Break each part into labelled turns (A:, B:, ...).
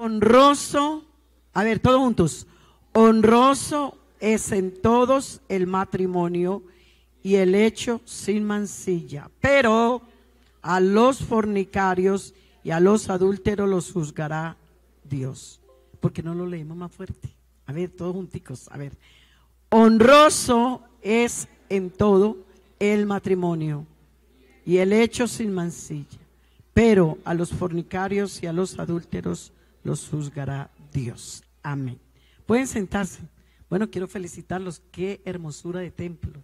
A: Honroso, a ver, todos juntos. Honroso es en todos el matrimonio y el hecho sin mancilla, pero a los fornicarios y a los adúlteros los juzgará Dios. Porque no lo leemos más fuerte. A ver, todos junticos, a ver. Honroso es en todo el matrimonio y el hecho sin mancilla, pero a los fornicarios y a los adúlteros los juzgará Dios. Amén. Pueden sentarse. Bueno, quiero felicitarlos. Qué hermosura de templo.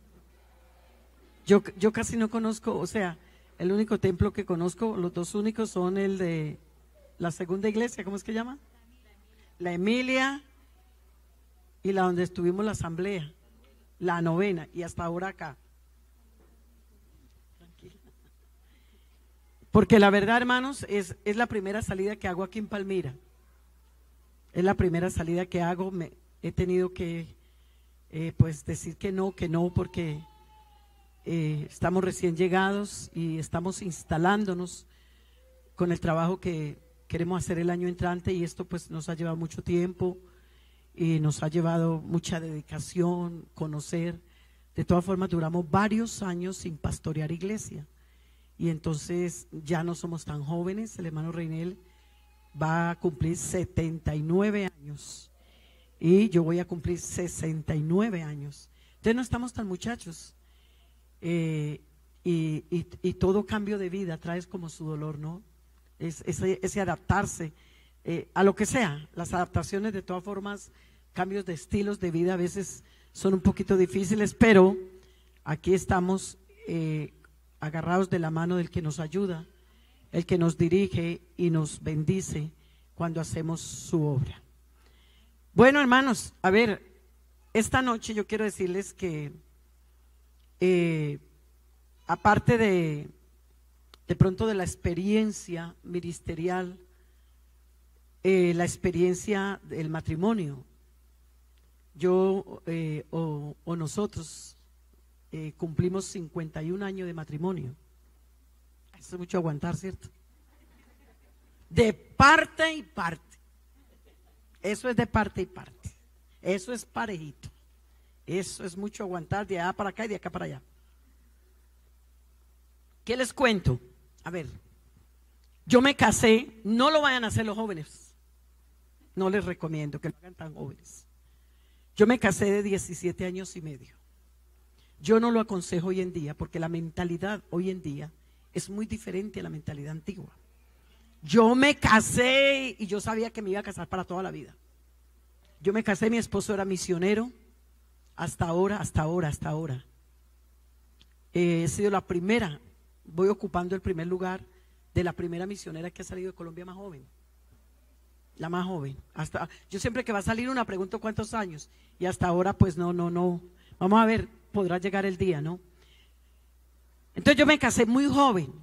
A: Yo casi no conozco, o sea, el único templo que conozco, los dos únicos son el de la segunda iglesia, ¿cómo es que llama? La Emilia y la donde estuvimos la asamblea, la novena, y hasta ahora acá. Tranquila. Porque la verdad, hermanos, es la primera salida que hago aquí en Palmira. Es la primera salida que hago. He tenido que pues decir que no, porque estamos recién llegados y estamos instalándonos con el trabajo que queremos hacer el año entrante, y esto pues nos ha llevado mucho tiempo y nos ha llevado mucha dedicación, conocer. De todas formas, duramos varios años sin pastorear iglesia, y entonces ya no somos tan jóvenes. El hermano Reinel va a cumplir 79 años y yo voy a cumplir 69 años. Entonces no estamos tan muchachos, y todo cambio de vida trae como su dolor, ¿no? Ese adaptarse a lo que sea. Las adaptaciones, de todas formas, cambios de estilos de vida a veces son un poquito difíciles, pero aquí estamos agarrados de la mano del que nos ayuda, el que nos dirige y nos bendice cuando hacemos su obra. Bueno, hermanos, a ver, esta noche yo quiero decirles que aparte de pronto de la experiencia ministerial, la experiencia del matrimonio, yo o nosotros cumplimos 51 años de matrimonio. Eso es mucho aguantar, ¿cierto? De parte y parte. Eso es de parte y parte. Eso es parejito. Eso es mucho aguantar de allá para acá y de acá para allá. ¿Qué les cuento? A ver, yo me casé, no lo vayan a hacer los jóvenes. No les recomiendo que lo hagan tan jóvenes. Yo me casé de 17 años y medio. Yo no lo aconsejo hoy en día, porque la mentalidad hoy en día es muy diferente a la mentalidad antigua. Yo me casé y yo sabía que me iba a casar para toda la vida. Yo me casé, mi esposo era misionero, hasta ahora. He sido la primera, voy ocupando el primer lugar de la primera misionera que ha salido de Colombia más joven. La más joven. Yo siempre que va a salir una pregunto cuántos años, y hasta ahora pues no. Vamos a ver, podrá llegar el día, ¿no? Entonces yo me casé muy joven.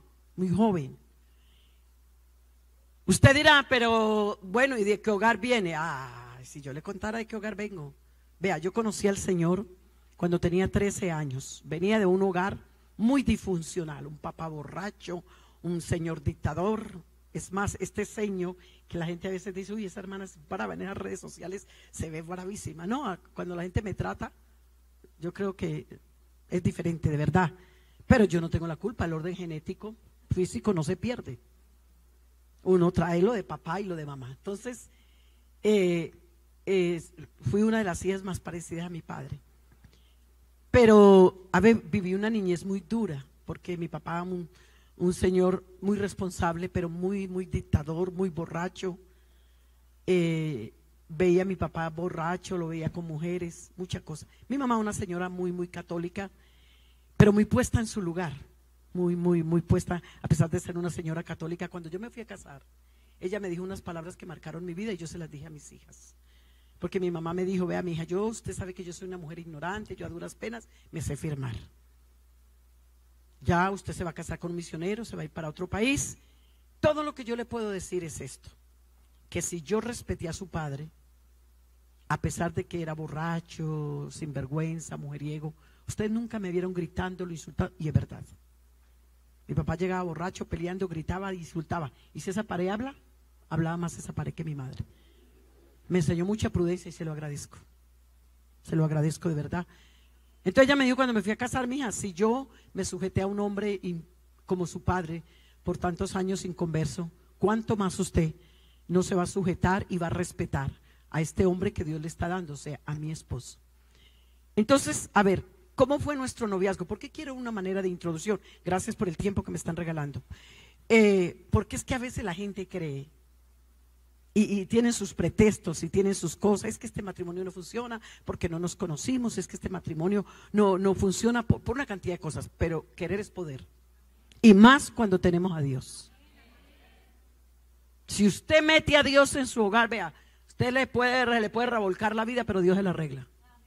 A: Usted dirá, pero bueno, ¿y de qué hogar viene? Si yo le contara de qué hogar vengo. Vea, yo conocí al Señor cuando tenía 13 años. Venía de un hogar muy disfuncional, un papá borracho, un señor dictador. Es más, este señor que la gente a veces dice, uy, esa hermana es brava en esas redes sociales, se ve bravísima. No, cuando la gente me trata, yo creo que es diferente, de verdad. Pero yo no tengo la culpa, el orden genético, físico no se pierde. Uno trae lo de papá y lo de mamá. Entonces, fui una de las hijas más parecidas a mi padre. Pero, a ver, viví una niñez muy dura, porque mi papá, un señor muy responsable, pero muy dictador, muy borracho. Veía a mi papá borracho, lo veía con mujeres, muchas cosas. Mi mamá, una señora muy católica, pero muy puesta en su lugar. Muy puesta, a pesar de ser una señora católica. Cuando yo me fui a casar, ella me dijo unas palabras que marcaron mi vida y yo se las dije a mis hijas. Porque mi mamá me dijo, vea mi hija, usted sabe que yo soy una mujer ignorante, yo a duras penas me sé firmar. Ya usted se va a casar con un misionero, se va a ir para otro país. Todo lo que yo le puedo decir es esto, que si yo respeté a su padre, a pesar de que era borracho, sinvergüenza, mujeriego, ustedes nunca me vieron gritándolo, insultando, y es verdad. Mi papá llegaba borracho, peleando, gritaba, insultaba. ¿Y si esa pared habla? hablaba más esa pared que mi madre. Me enseñó mucha prudencia y se lo agradezco. Se lo agradezco de verdad. Entonces ella me dijo cuando me fui a casar, mija, si yo me sujeté a un hombre como su padre por tantos años inconverso, ¿cuánto más usted no se va a sujetar y va a respetar a este hombre que Dios le está dando, o sea, a mi esposo? Entonces, a ver, ¿cómo fue nuestro noviazgo? ¿Por qué quiero una manera de introducción? Gracias por el tiempo que me están regalando. Porque es que a veces la gente cree y tienen sus pretextos y tienen sus cosas. Es que este matrimonio no funciona porque no nos conocimos, es que este matrimonio no funciona por una cantidad de cosas, pero querer es poder. Y más cuando tenemos a Dios. Si usted mete a Dios en su hogar, vea, usted le puede revolcar la vida, pero Dios se la arregla.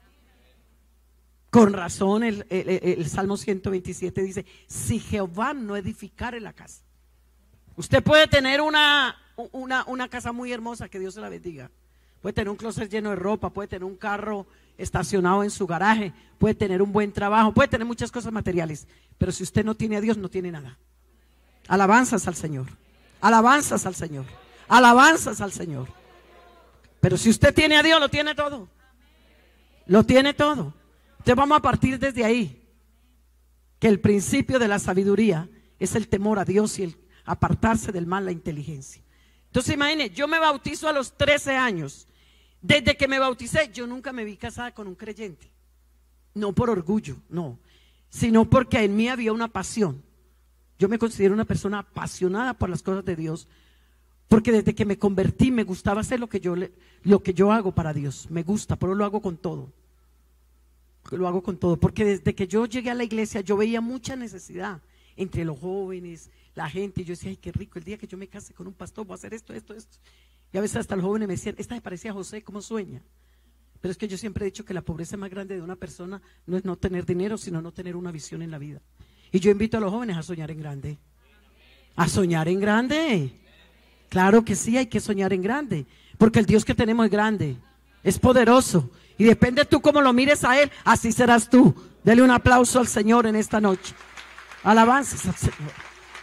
A: Con razón el Salmo 127 dice, si Jehová no edificare la casa. Usted puede tener una casa muy hermosa, que Dios se la bendiga. Puede tener un closet lleno de ropa, puede tener un carro estacionado en su garaje, puede tener un buen trabajo, puede tener muchas cosas materiales. Pero si usted no tiene a Dios, no tiene nada. Alabanzas al Señor. Alabanzas al Señor. Alabanzas al Señor. Pero si usted tiene a Dios, lo tiene todo. Lo tiene todo. Entonces vamos a partir desde ahí, que el principio de la sabiduría es el temor a Dios y el apartarse del mal, la inteligencia. Entonces imagínense, yo me bautizo a los 13 años. Desde que me bauticé, yo nunca me vi casada con un creyente. No por orgullo, no, sino porque en mí había una pasión. Yo me considero una persona apasionada por las cosas de Dios, porque desde que me convertí me gustaba hacer lo que yo hago para Dios. Me gusta, pero lo hago con todo. Lo hago con todo, porque desde que yo llegué a la iglesia yo veía mucha necesidad entre los jóvenes, la gente, y yo decía, ay, qué rico, el día que yo me case con un pastor voy a hacer esto. Y a veces hasta los jóvenes me decían, esta me parecía a José, ¿cómo sueña? Pero es que yo siempre he dicho que la pobreza más grande de una persona no es no tener dinero, sino no tener una visión en la vida. Y yo invito a los jóvenes a soñar en grande. A soñar en grande. Claro que sí, hay que soñar en grande, porque el Dios que tenemos es grande, es poderoso. Y depende tú cómo lo mires a Él, así serás tú. Dele un aplauso al Señor en esta noche. Alabanzas al Señor.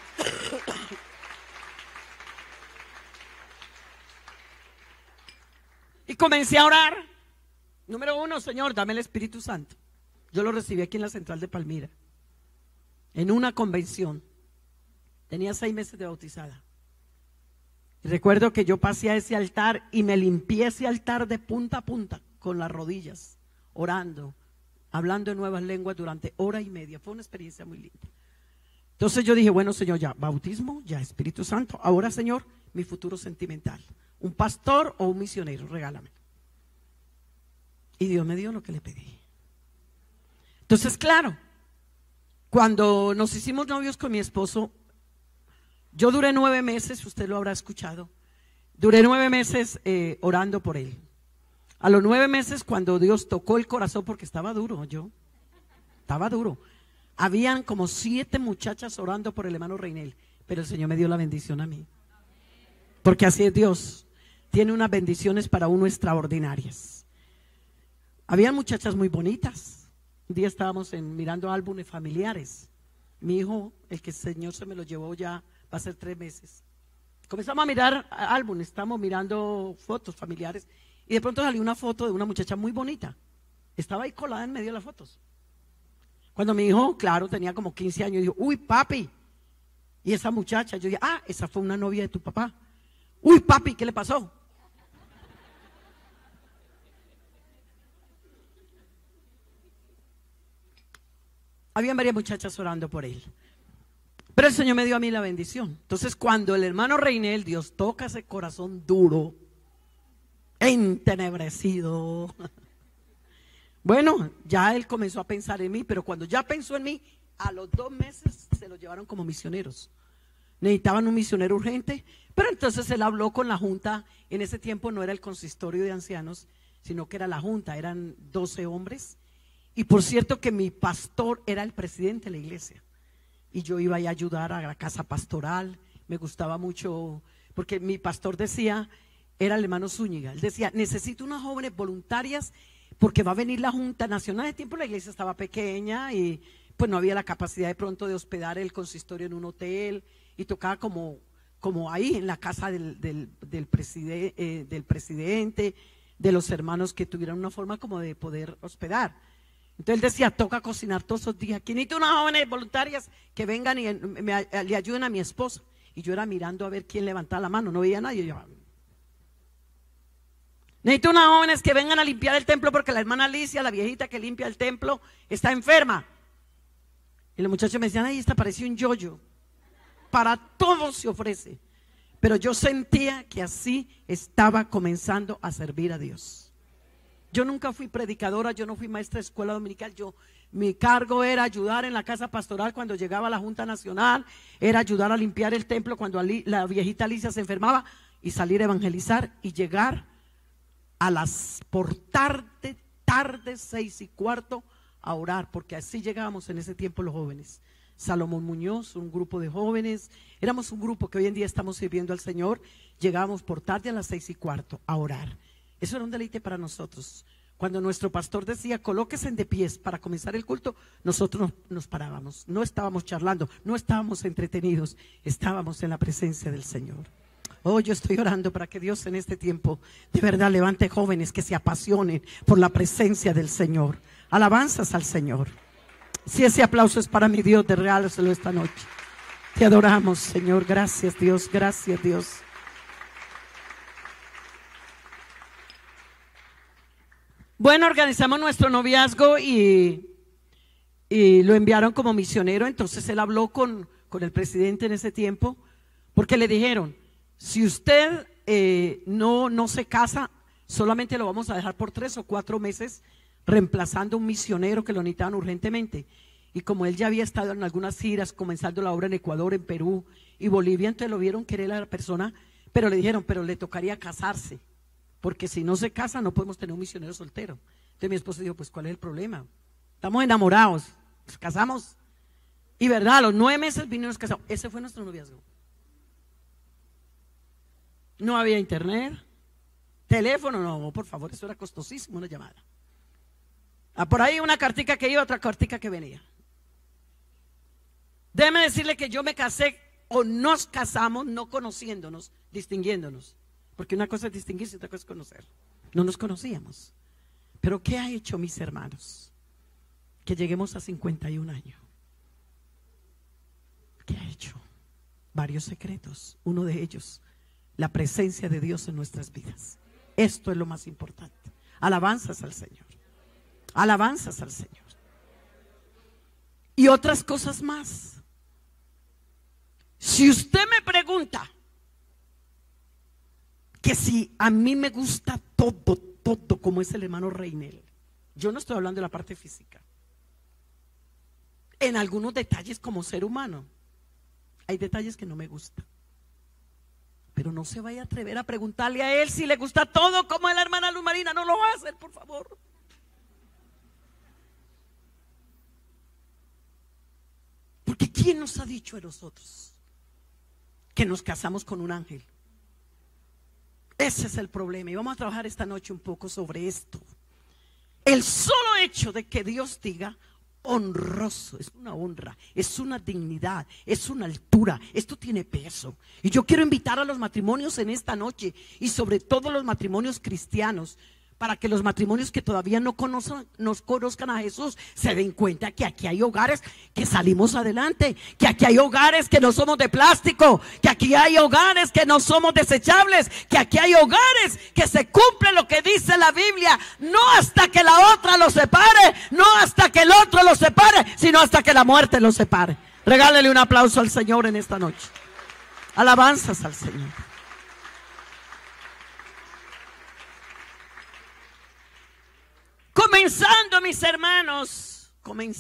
A: Y comencé a orar. Número 1, Señor, dame el Espíritu Santo. Yo lo recibí aquí en la central de Palmira, en una convención. Tenía 6 meses de bautizada. Y recuerdo que yo pasé a ese altar y me limpié ese altar de punta a punta, con las rodillas, orando, hablando en nuevas lenguas durante 1 hora y media. Fue una experiencia muy linda. Entonces yo dije, bueno, Señor, ya bautismo, ya Espíritu Santo. Ahora, Señor, mi futuro sentimental. Un pastor o un misionero, regálame. Y Dios me dio lo que le pedí. Entonces, claro, cuando nos hicimos novios con mi esposo, yo duré 9 meses, usted lo habrá escuchado. Duré 9 meses orando por él. A los 9 meses, cuando Dios tocó el corazón, porque estaba duro, estaba duro. Habían como 7 muchachas orando por el hermano Reinel, pero el Señor me dio la bendición a mí. Porque así es Dios, tiene unas bendiciones para uno extraordinarias. Habían muchachas muy bonitas. Un día estábamos mirando álbumes familiares. Mi hijo, el que el Señor se me lo llevó ya, va a ser 3 meses. Comenzamos a mirar álbumes, estamos mirando fotos familiares. Y de pronto salió una foto de una muchacha muy bonita. Estaba ahí colada en medio de las fotos. Cuando mi hijo, claro, tenía como 15 años, dijo, uy, papi. Y esa muchacha, yo dije, esa fue una novia de tu papá. Uy, papi, ¿qué le pasó? Habían varias muchachas orando por él. Pero el Señor me dio a mí la bendición. Entonces, cuando el hermano Reinel, Dios toca ese corazón duro, entenebrecido. Bueno, ya él comenzó a pensar en mí, pero cuando ya pensó en mí, a los 2 meses se lo llevaron como misioneros. Necesitaban un misionero urgente, pero entonces él habló con la junta. En ese tiempo no era el consistorio de ancianos, sino que era la junta, eran 12 hombres. Y por cierto que mi pastor era el presidente de la iglesia. Y yo iba a ayudar a la casa pastoral, me gustaba mucho, porque mi pastor decía, era el hermano Zúñiga, él decía, necesito unas jóvenes voluntarias porque va a venir la Junta Nacional. De tiempo la iglesia estaba pequeña y pues no había la capacidad de pronto de hospedar el consistorio en un hotel y tocaba como como ahí en la casa del presidente, de los hermanos que tuvieran una forma como de poder hospedar. Entonces él decía, toca cocinar todos esos días. Aquí necesito unas jóvenes voluntarias que vengan y le ayuden a mi esposa. Y yo era mirando a ver quién levantaba la mano, no veía a nadie. Yo, necesito unas jóvenes que vengan a limpiar el templo porque la hermana Alicia, la viejita que limpia el templo, está enferma. Y los muchachos me decían, ay, esta parecía un yoyo. Para todos se ofrece. Pero yo sentía que así estaba comenzando a servir a Dios. Yo nunca fui predicadora, yo no fui maestra de escuela dominical. Mi cargo era ayudar en la casa pastoral cuando llegaba la Junta Nacional, era ayudar a limpiar el templo cuando la viejita Alicia se enfermaba y salir a evangelizar y llegar por tarde 6:15 a orar, porque así llegábamos en ese tiempo los jóvenes. Salomón Muñoz, un grupo de jóvenes, éramos un grupo que hoy en día estamos sirviendo al Señor. Llegábamos por tarde a las 6:15 a orar. Eso era un deleite para nosotros. Cuando nuestro pastor decía, colóquense de pies para comenzar el culto, nosotros nos parábamos, no estábamos charlando, no estábamos entretenidos, estábamos en la presencia del Señor. Oh, yo estoy orando para que Dios en este tiempo de verdad levante jóvenes que se apasionen por la presencia del Señor. Alabanzas al Señor. Si ese aplauso es para mi Dios, de regáloselo esta noche. Te adoramos, Señor. Gracias, Dios. Gracias, Dios. Bueno, organizamos nuestro noviazgo y lo enviaron como misionero. Entonces él habló con el presidente en ese tiempo, porque le dijeron, si usted no se casa, solamente lo vamos a dejar por 3 o 4 meses, reemplazando a un misionero que lo necesitaban urgentemente. Y como él ya había estado en algunas giras, comenzando la obra en Ecuador, en Perú y Bolivia, entonces lo vieron que era la persona, pero le dijeron, pero le tocaría casarse, porque si no se casa no podemos tener un misionero soltero. Entonces mi esposo dijo, pues ¿cuál es el problema? Estamos enamorados, nos casamos. Y verdad, a los 9 meses vino y nos casamos. Ese fue nuestro noviazgo. No había internet, teléfono, no, por favor, eso era costosísimo, una llamada. Por ahí una cartica que iba, otra cartica que venía. Déjeme decirle que yo me casé o nos casamos no conociéndonos, distinguiéndonos. Porque una cosa es distinguirse y otra cosa es conocer. No nos conocíamos. Pero ¿qué ha hecho, mis hermanos? Que lleguemos a 51 años. ¿Qué ha hecho? Varios secretos. Uno de ellos, la presencia de Dios en nuestras vidas. Esto es lo más importante. Alabanzas al Señor. Alabanzas al Señor. Y otras cosas más. Si usted me pregunta que si a mí me gusta todo como es el hermano Reinel, yo no estoy hablando de la parte física. En algunos detalles como ser humano, hay detalles que no me gustan. Pero no se vaya a atrever a preguntarle a él si le gusta todo como a la hermana Luz Marina. No lo va a hacer, por favor. Porque ¿quién nos ha dicho a nosotros que nos casamos con un ángel? Ese es el problema y vamos a trabajar esta noche un poco sobre esto. El solo hecho de que Dios diga honroso, es una honra, es una dignidad, es una altura, esto tiene peso. Y yo quiero invitar a los matrimonios en esta noche y sobre todo los matrimonios cristianos, para que los matrimonios que todavía no conozcan a Jesús se den cuenta que aquí hay hogares que salimos adelante, que aquí hay hogares que no somos de plástico, que aquí hay hogares que no somos desechables, que aquí hay hogares que se cumple lo que dice la Biblia, no hasta que la otra los separe, no hasta que el otro los separe, sino hasta que la muerte los separe. Regálele un aplauso al Señor en esta noche. Alabanzas al Señor. Comenzando, mis hermanos,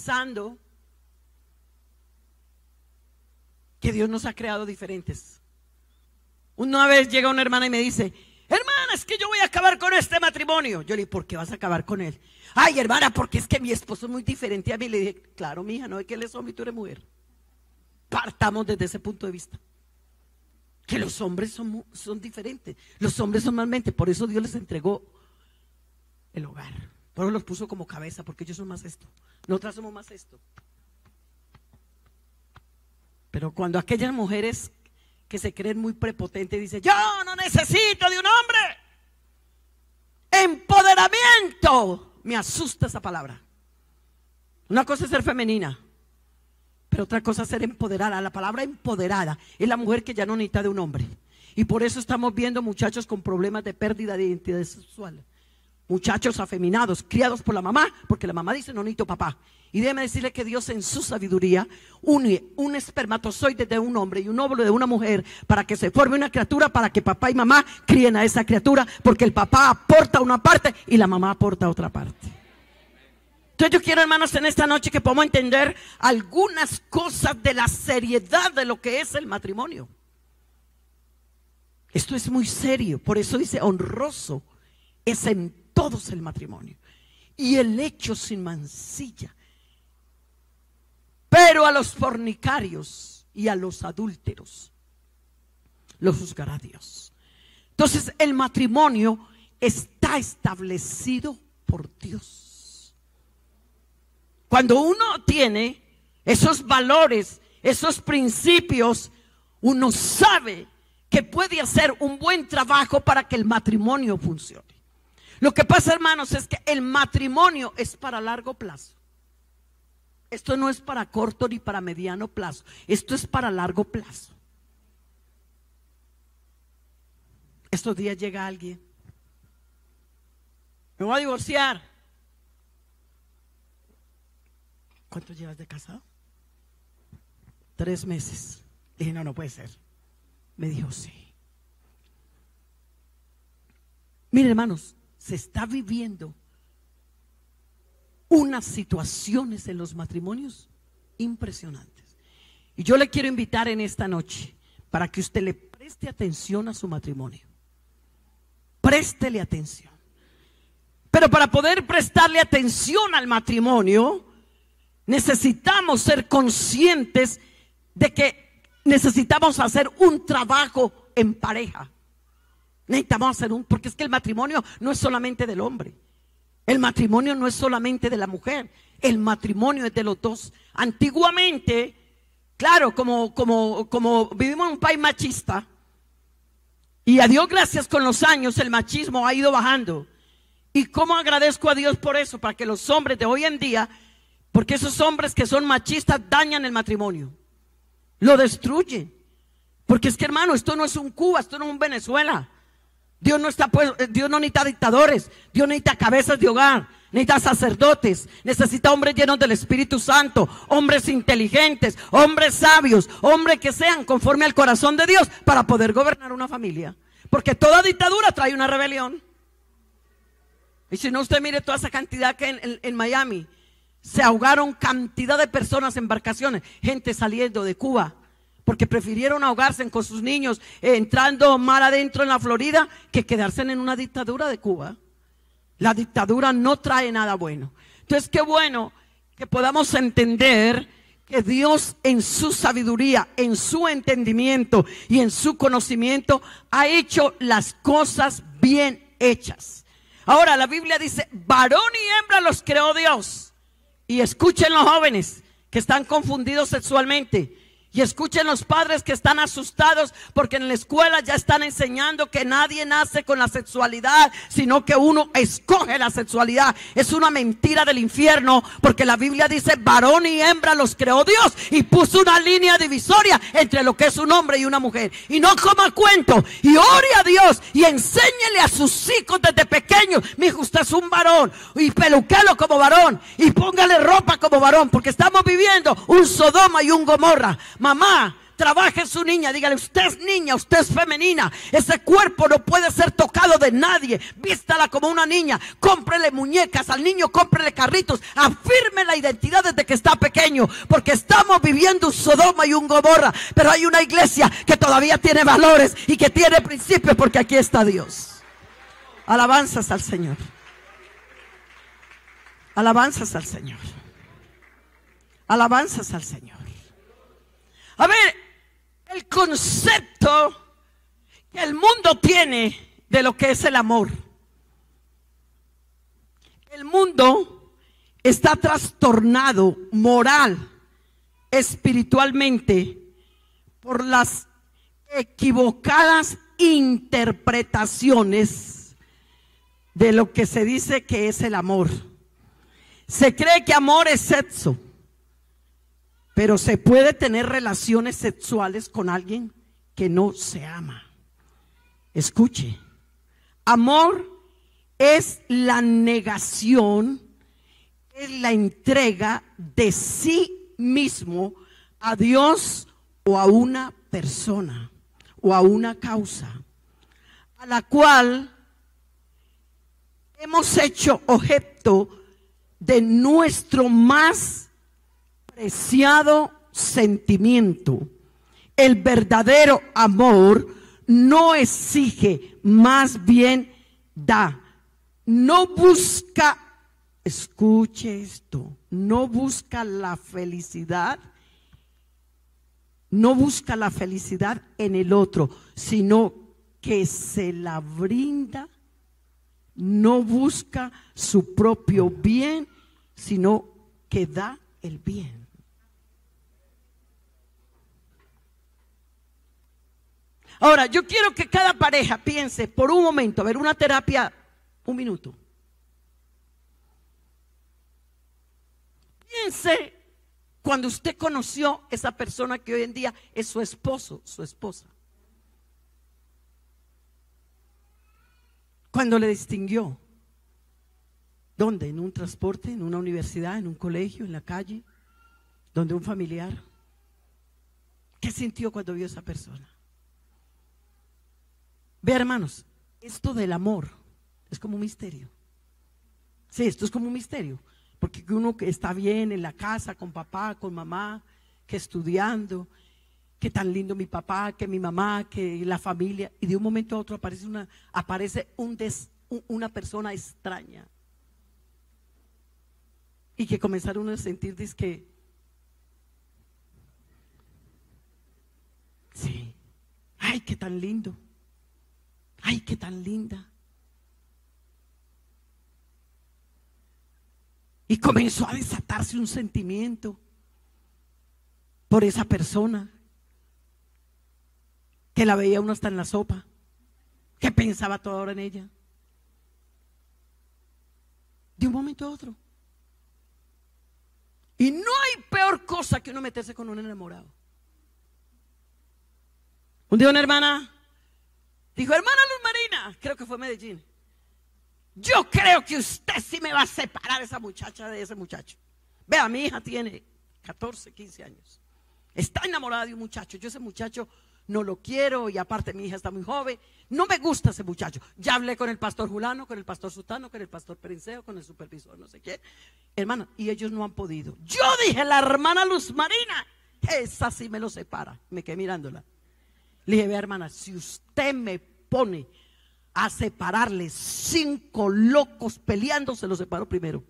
A: que Dios nos ha creado diferentes. Una vez llega una hermana y me dice, hermana, es que yo voy a acabar con este matrimonio. Yo le dije, ¿por qué vas a acabar con él? Ay, hermana, porque es que mi esposo es muy diferente a mí. Le dije, claro, mija, no es que él es hombre y tú eres mujer. Partamos desde ese punto de vista. Que los hombres son diferentes. Los hombres son normalmente, por eso Dios les entregó el hogar. Por eso los puso como cabeza, porque ellos son más esto. Nosotras somos más esto. Pero cuando aquellas mujeres que se creen muy prepotentes y dicen: yo no necesito de un hombre. Empoderamiento. Me asusta esa palabra. Una cosa es ser femenina, pero otra cosa es ser empoderada. La palabra empoderada es la mujer que ya no necesita de un hombre. Y por eso estamos viendo muchachos con problemas de pérdida de identidad sexual. Muchachos afeminados, criados por la mamá, porque la mamá dice: no necesito papá. Y déjeme decirle que Dios en su sabiduría une un espermatozoide de un hombre y un óvulo de una mujer para que se forme una criatura, para que papá y mamá críen a esa criatura, porque el papá aporta una parte y la mamá aporta otra parte. Entonces yo quiero, hermanos, en esta noche que podamos entender algunas cosas de la seriedad de lo que es el matrimonio. Esto es muy serio, por eso dice: honroso es en todos el matrimonio y el hecho sin mancilla. Pero a los fornicarios y a los adúlteros los juzgará Dios. Entonces el matrimonio está establecido por Dios. Cuando uno tiene esos valores, esos principios, uno sabe que puede hacer un buen trabajo para que el matrimonio funcione. Lo que pasa, hermanos, es que el matrimonio es para largo plazo. Esto no es para corto ni para mediano plazo. Esto es para largo plazo. Estos días llega alguien: me voy a divorciar. ¿Cuánto llevas de casado? 3 meses. Dije: no puede ser. Me dijo: sí. Miren, hermanos, se está viviendo unas situaciones en los matrimonios impresionantes. Y yo le quiero invitar en esta noche para que usted le preste atención a su matrimonio. Préstele atención. Pero para poder prestarle atención al matrimonio, necesitamos ser conscientes de que necesitamos hacer un trabajo en pareja. Necesitamos hacer porque es que el matrimonio no es solamente del hombre. El matrimonio no es solamente de la mujer. El matrimonio es de los dos. Antiguamente, claro, como vivimos en un país machista, y a Dios gracias, con los años el machismo ha ido bajando. Y cómo agradezco a Dios por eso, para que los hombres de hoy en día, porque esos hombres que son machistas dañan el matrimonio, lo destruyen. Porque es que, hermano, esto no es un Cuba, esto no es un Venezuela. Dios no necesita dictadores. Dios necesita cabezas de hogar, necesita sacerdotes, necesita hombres llenos del Espíritu Santo, hombres inteligentes, hombres sabios, hombres que sean conforme al corazón de Dios para poder gobernar una familia. Porque toda dictadura trae una rebelión. Y si no, usted mire toda esa cantidad que en Miami se ahogaron, cantidad de personas en embarcaciones, gente saliendo de Cuba, porque prefirieron ahogarse con sus niños entrando mar adentro en la Florida que quedarse en una dictadura de Cuba. La dictadura no trae nada bueno. Entonces, qué bueno que podamos entender que Dios, en su sabiduría, en su entendimiento y en su conocimiento, ha hecho las cosas bien hechas. Ahora la Biblia dice: varón y hembra los creó Dios. Y escuchen los jóvenes que están confundidos sexualmente. Y escuchen los padres que están asustados porque en la escuela ya están enseñando que nadie nace con la sexualidad, sino que uno escoge la sexualidad. Es una mentira del infierno, porque la Biblia dice: varón y hembra los creó Dios, y puso una línea divisoria entre lo que es un hombre y una mujer. Y no coma cuento, y ore a Dios y enséñele a sus hijos desde pequeños: mi hijo, usted es un varón, y peluquelo como varón, y póngale ropa como varón, porque estamos viviendo un Sodoma y un Gomorra. Mamá, trabaje su niña, dígale: usted es niña, usted es femenina, ese cuerpo no puede ser tocado de nadie, vístala como una niña, cómprele muñecas al niño, cómprele carritos, afirme la identidad desde que está pequeño, porque estamos viviendo un Sodoma y un Gomorra. Pero hay una iglesia que todavía tiene valores y que tiene principios, porque aquí está Dios. Alabanzas al Señor. Alabanzas al Señor. Alabanzas al Señor. A ver, el concepto que el mundo tiene de lo que es el amor. El mundo está trastornado moral, espiritualmente, por las equivocadas interpretaciones de lo que se dice que es el amor. Se cree que amor es sexo, pero se puede tener relaciones sexuales con alguien que no se ama. Escuche, amor es la negación, es la entrega de sí mismo a Dios o a una persona o a una causa a la cual hemos hecho objeto de nuestro más preciado sentimiento. El verdadero amor no exige, más bien da. No busca, escuche esto, no busca la felicidad. No busca la felicidad en el otro, sino que se la brinda. No busca su propio bien, sino que da el bien. Ahora, yo quiero que cada pareja piense por un momento, a ver, una terapia, un minuto. Piense cuando usted conoció esa persona que hoy en día es su esposo, su esposa. Cuando le distinguió. ¿Dónde? ¿En un transporte? ¿En una universidad? ¿En un colegio? ¿En la calle? ¿Donde un familiar? ¿Qué sintió cuando vio a esa persona? Ve, hermanos, esto del amor es como un misterio. Sí, esto es como un misterio. Porque uno que está bien en la casa, con papá, con mamá, que estudiando, que tan lindo mi papá, que mi mamá, que la familia, y de un momento a otro aparece una persona extraña. Y que comenzaron a sentir que sí, ay, qué tan lindo, ay, qué tan linda. Y comenzó a desatarse un sentimiento por esa persona, que la veía uno hasta en la sopa, que pensaba toda hora en ella. De un momento a otro. Y no hay peor cosa que uno meterse con un enamorado. Un día una hermana dijo: hermana Luz Marina, creo que fue Medellín, yo creo que usted sí me va a separar esa muchacha de ese muchacho. Vea, mi hija tiene 14, 15 años. Está enamorada de un muchacho. Yo ese muchacho no lo quiero, y aparte mi hija está muy joven. No me gusta ese muchacho. Ya hablé con el pastor Julano, con el pastor Sutano, con el pastor Perinceo, con el supervisor, no sé qué. Hermana, y ellos no han podido. Yo dije: la hermana Luz Marina, esa sí me lo separa. Me quedé mirándola. Le dije: vea, hermana, si usted me pone a separarle 5 locos peleando, se los separo primero.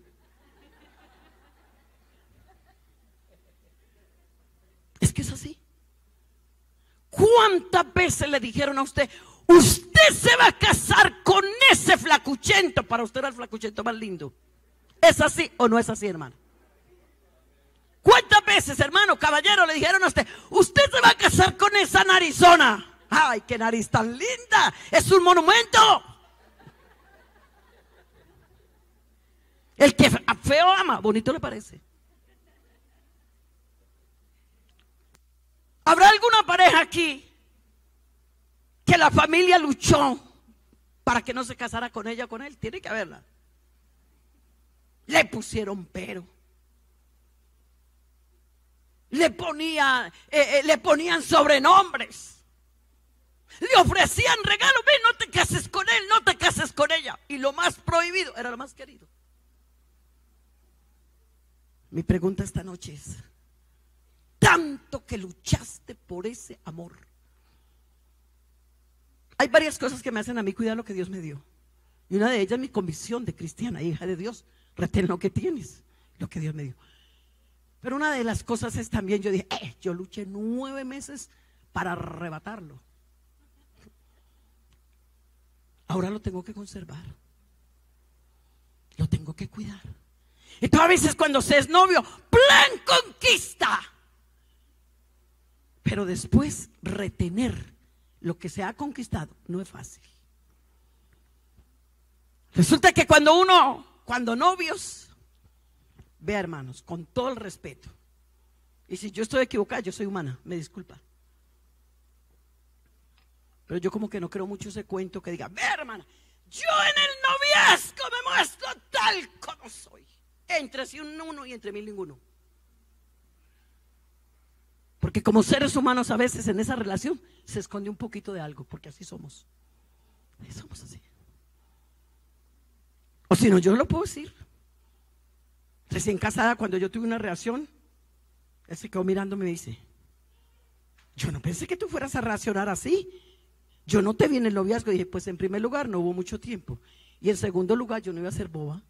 A: Es que es así. ¿Cuántas veces le dijeron a usted: usted se va a casar con ese flacuchento? Para usted era el flacuchento más lindo. ¿Es así o no es así, hermano? ¿Cuántas veces, hermano, caballero, le dijeron a usted: usted se va a casar con esa narizona? ¡Ay, qué nariz tan linda! ¡Es un monumento! El que feo ama, bonito le parece. ¿Habrá alguna pareja aquí que la familia luchó para que no se casara con ella o con él? Tiene que haberla. Le pusieron pero. Le ponían sobrenombres. Le ofrecían regalos: ven, no te cases con él, no te cases con ella. Y lo más prohibido era lo más querido. Mi pregunta esta noche es: tanto que luchaste por ese amor. Hay varias cosas que me hacen a mí cuidar lo que Dios me dio. Y una de ellas es mi convicción de cristiana, hija de Dios. Retén lo que tienes, lo que Dios me dio. Pero una de las cosas es también, yo dije: yo luché 9 meses para arrebatarlo. Ahora lo tengo que conservar. Lo tengo que cuidar. Entonces a veces cuando se es novio, plan conquista. Pero después retener lo que se ha conquistado no es fácil. Resulta que cuando novios, vea hermanos, con todo el respeto, y si yo estoy equivocada, yo soy humana, me disculpa, pero yo como que no creo mucho ese cuento que diga, ve hermana, yo en el noviazgo me muestro tal como soy, entre sí un uno y entre mil ninguno. Porque como seres humanos a veces en esa relación se esconde un poquito de algo, porque así somos. Somos así. O si no, yo lo puedo decir. Recién casada, cuando yo tuve una reacción, él se quedó mirándome y me dice, yo no pensé que tú fueras a reaccionar así. Yo no te vi en el noviazgo. Y dije, pues en primer lugar no hubo mucho tiempo, y en segundo lugar yo no iba a ser boba.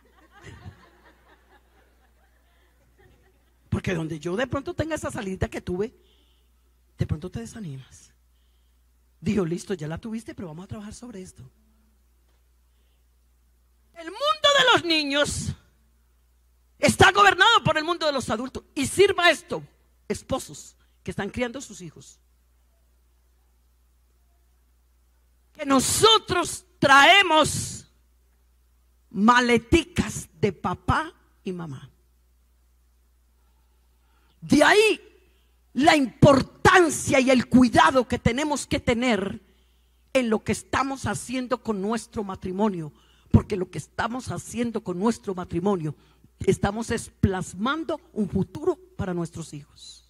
A: Porque donde yo de pronto tenga esa salida que tuve, de pronto te desanimas. Dijo, listo, ya la tuviste, pero vamos a trabajar sobre esto. El mundo de los niños está gobernado por el mundo de los adultos. Y sirva esto, esposos que están criando sus hijos, que nosotros traemos maleticas de papá y mamá. De ahí la importancia y el cuidado que tenemos que tener en lo que estamos haciendo con nuestro matrimonio, porque lo que estamos haciendo con nuestro matrimonio, estamos plasmando un futuro para nuestros hijos.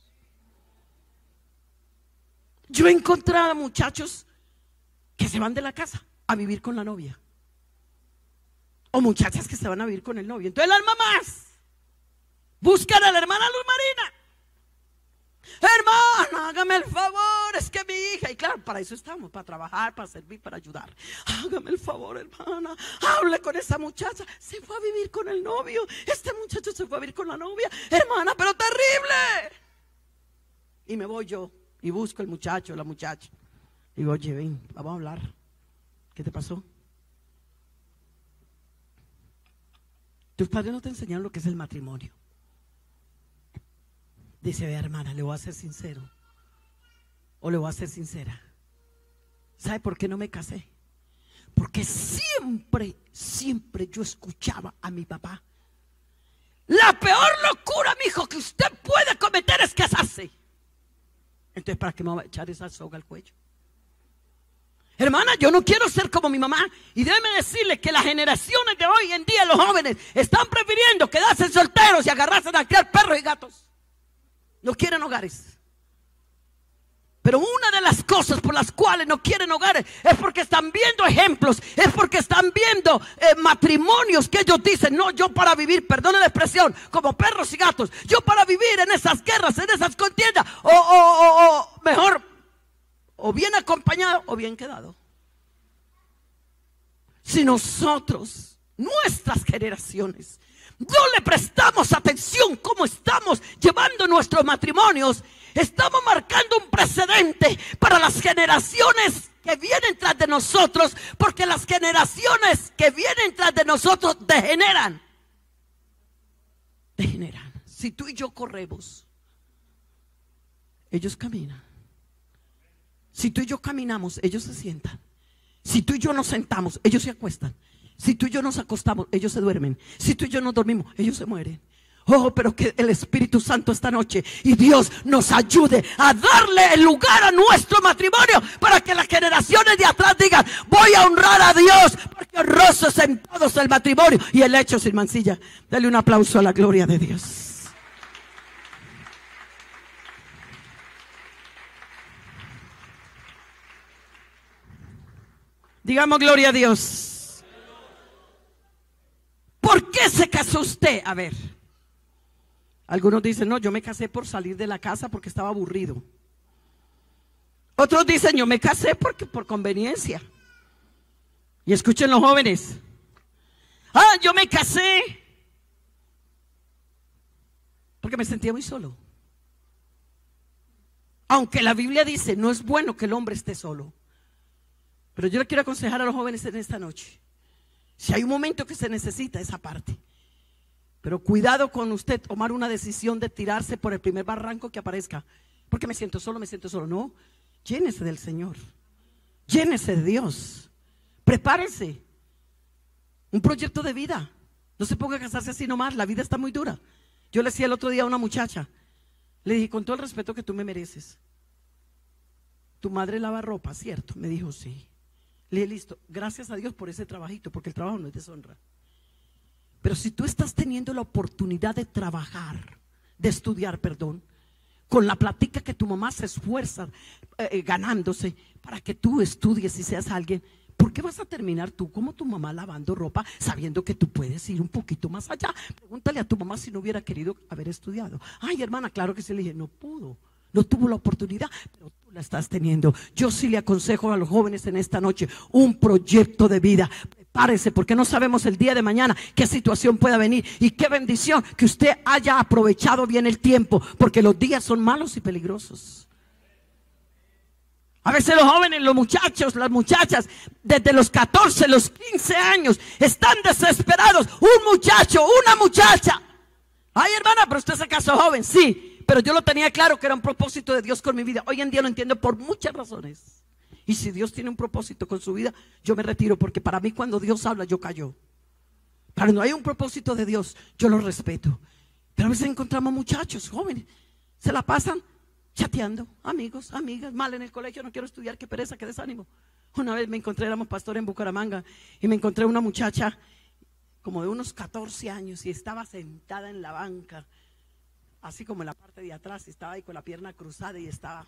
A: Yo he encontrado muchachos que se van de la casa a vivir con la novia, o muchachas que se van a vivir con el novio. Entonces las mamás buscan a la hermana Luz Marina. Hermana, hágame el favor, es que mi hija, y claro, para eso estamos, para trabajar, para servir, para ayudar. Hágame el favor, hermana, hable con esa muchacha, se fue a vivir con el novio, este muchacho se fue a vivir con la novia, hermana, pero terrible. Y me voy yo y busco el muchacho, la muchacha. Digo, oye, ven, vamos a hablar. ¿Qué te pasó? Tus padres no te enseñaron lo que es el matrimonio. Dice, vea hermana, le voy a ser sincero, o le voy a ser sincera. ¿Sabe por qué no me casé? Porque siempre yo escuchaba a mi papá: la peor locura, mijo, que usted puede cometer es casarse. Entonces, ¿para qué me va a echar esa soga al cuello? Hermana, yo no quiero ser como mi mamá. Y déjeme decirle que las generaciones de hoy en día, los jóvenes, están prefiriendo quedarse solteros y agarrarse a criar perros y gatos. No quieren hogares. Pero una de las cosas por las cuales no quieren hogares es porque están viendo ejemplos, es porque están viendo matrimonios que ellos dicen, no, yo para vivir, perdone la expresión, como perros y gatos, yo para vivir en esas guerras, en esas contiendas, o mejor, o bien acompañado o bien quedado. Si nosotros, nuestras generaciones, no le prestamos atención cómo estamos llevando nuestros matrimonios, estamos marcando un precedente para las generaciones que vienen tras de nosotros, porque las generaciones que vienen tras de nosotros degeneran. Si tú y yo corremos, ellos caminan. Si tú y yo caminamos, ellos se sientan. Si tú y yo nos sentamos, ellos se acuestan. Si tú y yo nos acostamos, ellos se duermen. Si tú y yo nos dormimos, ellos se mueren. Oh, pero que el Espíritu Santo esta noche y Dios nos ayude a darle el lugar a nuestro matrimonio, para que las generaciones de atrás digan, voy a honrar a Dios, porque honroso es en todos el matrimonio y el hecho sin mancilla. Dale un aplauso a la gloria de Dios. Digamos gloria a Dios. ¿Por qué se casó usted? A ver, algunos dicen, no, yo me casé por salir de la casa porque estaba aburrido. Otros dicen, yo me casé porque por conveniencia. Y escuchen los jóvenes, yo me casé porque me sentía muy solo. Aunque la Biblia dice, no es bueno que el hombre esté solo. Pero yo le quiero aconsejar a los jóvenes en esta noche, si hay un momento que se necesita esa parte, pero cuidado con usted tomar una decisión de tirarse por el primer barranco que aparezca, porque me siento solo. No, Llénese del Señor. Llénese de Dios. Prepárese. Un proyecto de vida. No se ponga a casarse así nomás. La vida está muy dura. Yo le decía el otro día a una muchacha. Le dije, con todo el respeto que tú me mereces, tu madre lava ropa, ¿cierto? Me dijo, sí. Le dije, listo, gracias a Dios por ese trabajito, porque el trabajo no es deshonra. Pero si tú estás teniendo la oportunidad de trabajar, de estudiar, perdón, con la platica que tu mamá se esfuerza ganándose para que tú estudies y seas alguien, ¿por qué vas a terminar tú como tu mamá lavando ropa sabiendo que tú puedes ir un poquito más allá? Pregúntale a tu mamá si no hubiera querido haber estudiado. Ay, hermana, claro que sí. Le dije, no pudo, no tuvo la oportunidad, pero tú la estás teniendo. Yo sí le aconsejo a los jóvenes en esta noche un proyecto de vida. Prepárese, porque no sabemos el día de mañana qué situación pueda venir. Y qué bendición que usted haya aprovechado bien el tiempo, porque los días son malos y peligrosos. A veces los jóvenes, los muchachos, las muchachas, desde los 14, los 15 años, están desesperados. Un muchacho, una muchacha. Ay, hermana, pero usted se casó joven. Sí, pero yo lo tenía claro que era un propósito de Dios con mi vida. Hoy en día lo entiendo por muchas razones. Y si Dios tiene un propósito con su vida, yo me retiro, porque para mí cuando Dios habla, yo callo. Pero no hay un propósito de Dios, yo lo respeto. Pero a veces encontramos muchachos jóvenes, se la pasan chateando, amigos, amigas, mal en el colegio, no quiero estudiar, qué pereza, qué desánimo. Una vez me encontré, éramos pastor en Bucaramanga, y me encontré una muchacha como de unos 14 años y estaba sentada en la banca, así como en la parte de atrás, y estaba ahí con la pierna cruzada y estaba.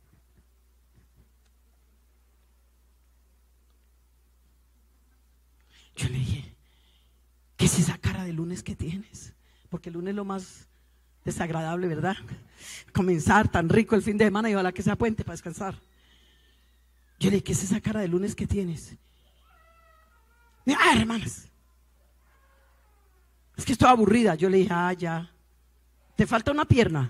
A: Yo le dije, ¿qué es esa cara de lunes que tienes? Porque el lunes es lo más desagradable, ¿verdad? Comenzar tan rico el fin de semana y ojalá que sea puente para descansar. Yo le dije, ¿qué es esa cara de lunes que tienes? Hermanas, es que estoy aburrida. Yo le dije, ya, ¿te falta una pierna?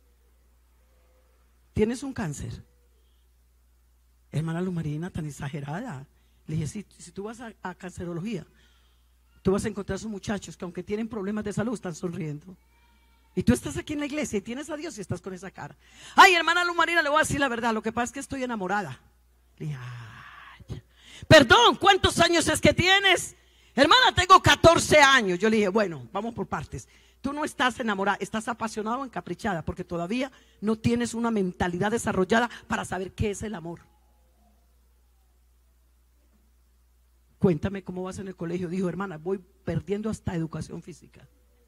A: ¿Tienes un cáncer? Hermana Luz Marina, tan exagerada. Le dije, si tú vas a cancerología, tú vas a encontrar a esos muchachos que aunque tienen problemas de salud están sonriendo. Y tú estás aquí en la iglesia y tienes a Dios y estás con esa cara. Ay, hermana Luz Marina, le voy a decir la verdad, lo que pasa es que estoy enamorada. Le dije, perdón, ¿cuántos años es que tienes? Hermana, tengo 14 años. Yo le dije, bueno, vamos por partes. Tú no estás enamorada, estás apasionada o encaprichada, porque todavía no tienes una mentalidad desarrollada para saber qué es el amor. Cuéntame cómo vas en el colegio. Dijo, hermana, voy perdiendo hasta educación física.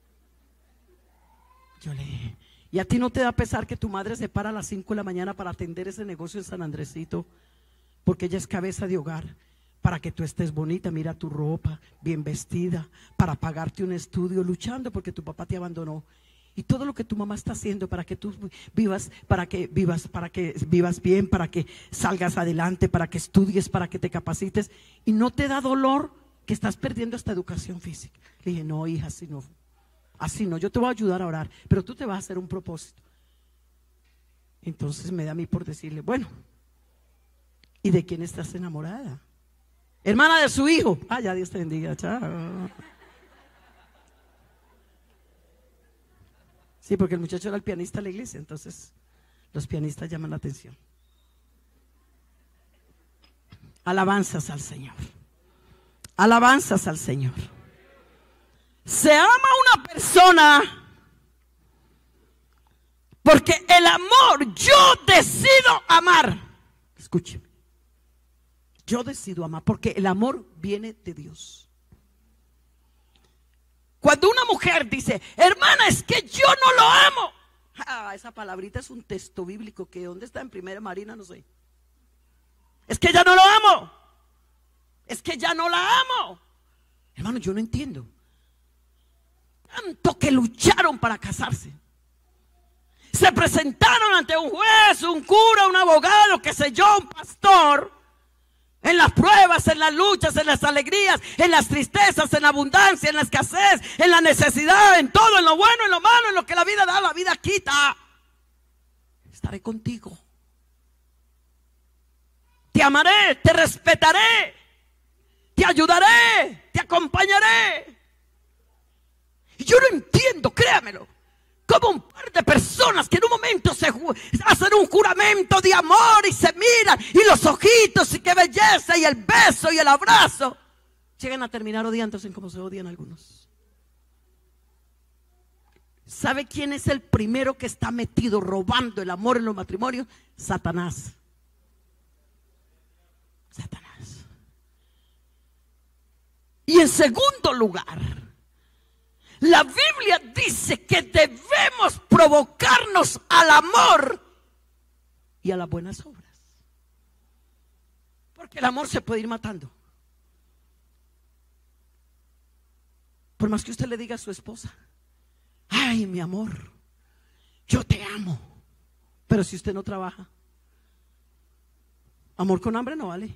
A: Yo le dije, ¿y a ti no te da pesar que tu madre se para a las 5 de la mañana para atender ese negocio en San Andresito? Porque ella es cabeza de hogar, para que tú estés bonita, mira tu ropa, bien vestida, para pagarte un estudio, luchando porque tu papá te abandonó. Y todo lo que tu mamá está haciendo para que tú vivas, para que vivas bien, para que salgas adelante, para que estudies, para que te capacites. Y no te da dolor que estás perdiendo esta educación física. Le dije, no, hija, así no, yo te voy a ayudar a orar, pero tú te vas a hacer un propósito. Entonces me da a mí por decirle, bueno, ¿y de quién estás enamorada? Hermana, de su hijo. Ya Dios te bendiga, chao. Sí, porque el muchacho era el pianista de la iglesia, entonces los pianistas llaman la atención. Alabanzas al Señor. Alabanzas al Señor. Se ama a una persona porque el amor, yo decido amar. Escúcheme. Yo decido amar porque el amor viene de Dios. Cuando una mujer dice, hermana, es que yo no lo amo. Esa palabrita es un texto bíblico que ¿dónde está en Primera Marina? No sé. Es que ya no lo amo. Es que ya no la amo. Hermano, yo no entiendo. Tanto que lucharon para casarse. Se presentaron ante un juez, un cura, un abogado, qué sé yo, un pastor. En las pruebas, en las luchas, en las alegrías, en las tristezas, en la abundancia, en la escasez, en la necesidad, en todo, en lo bueno, en lo malo, en lo que la vida da, la vida quita. Estaré contigo. Te amaré, te respetaré, te ayudaré, te acompañaré. Y yo no entiendo, créamelo, como un par de personas que en un momento se hacen un juramento de amor y se miran, y los ojitos, y qué belleza, y el beso y el abrazo, llegan a terminar odiándose como se odian algunos. ¿Sabe quién es el primero que está metido robando el amor en los matrimonios? Satanás. Satanás. Y en segundo lugar, la Biblia dice que debemos provocarnos al amor y a las buenas obras. Porque el amor se puede ir matando. Por más que usted le diga a su esposa: ay, mi amor, yo te amo. Pero si usted no trabaja, amor con hambre no vale.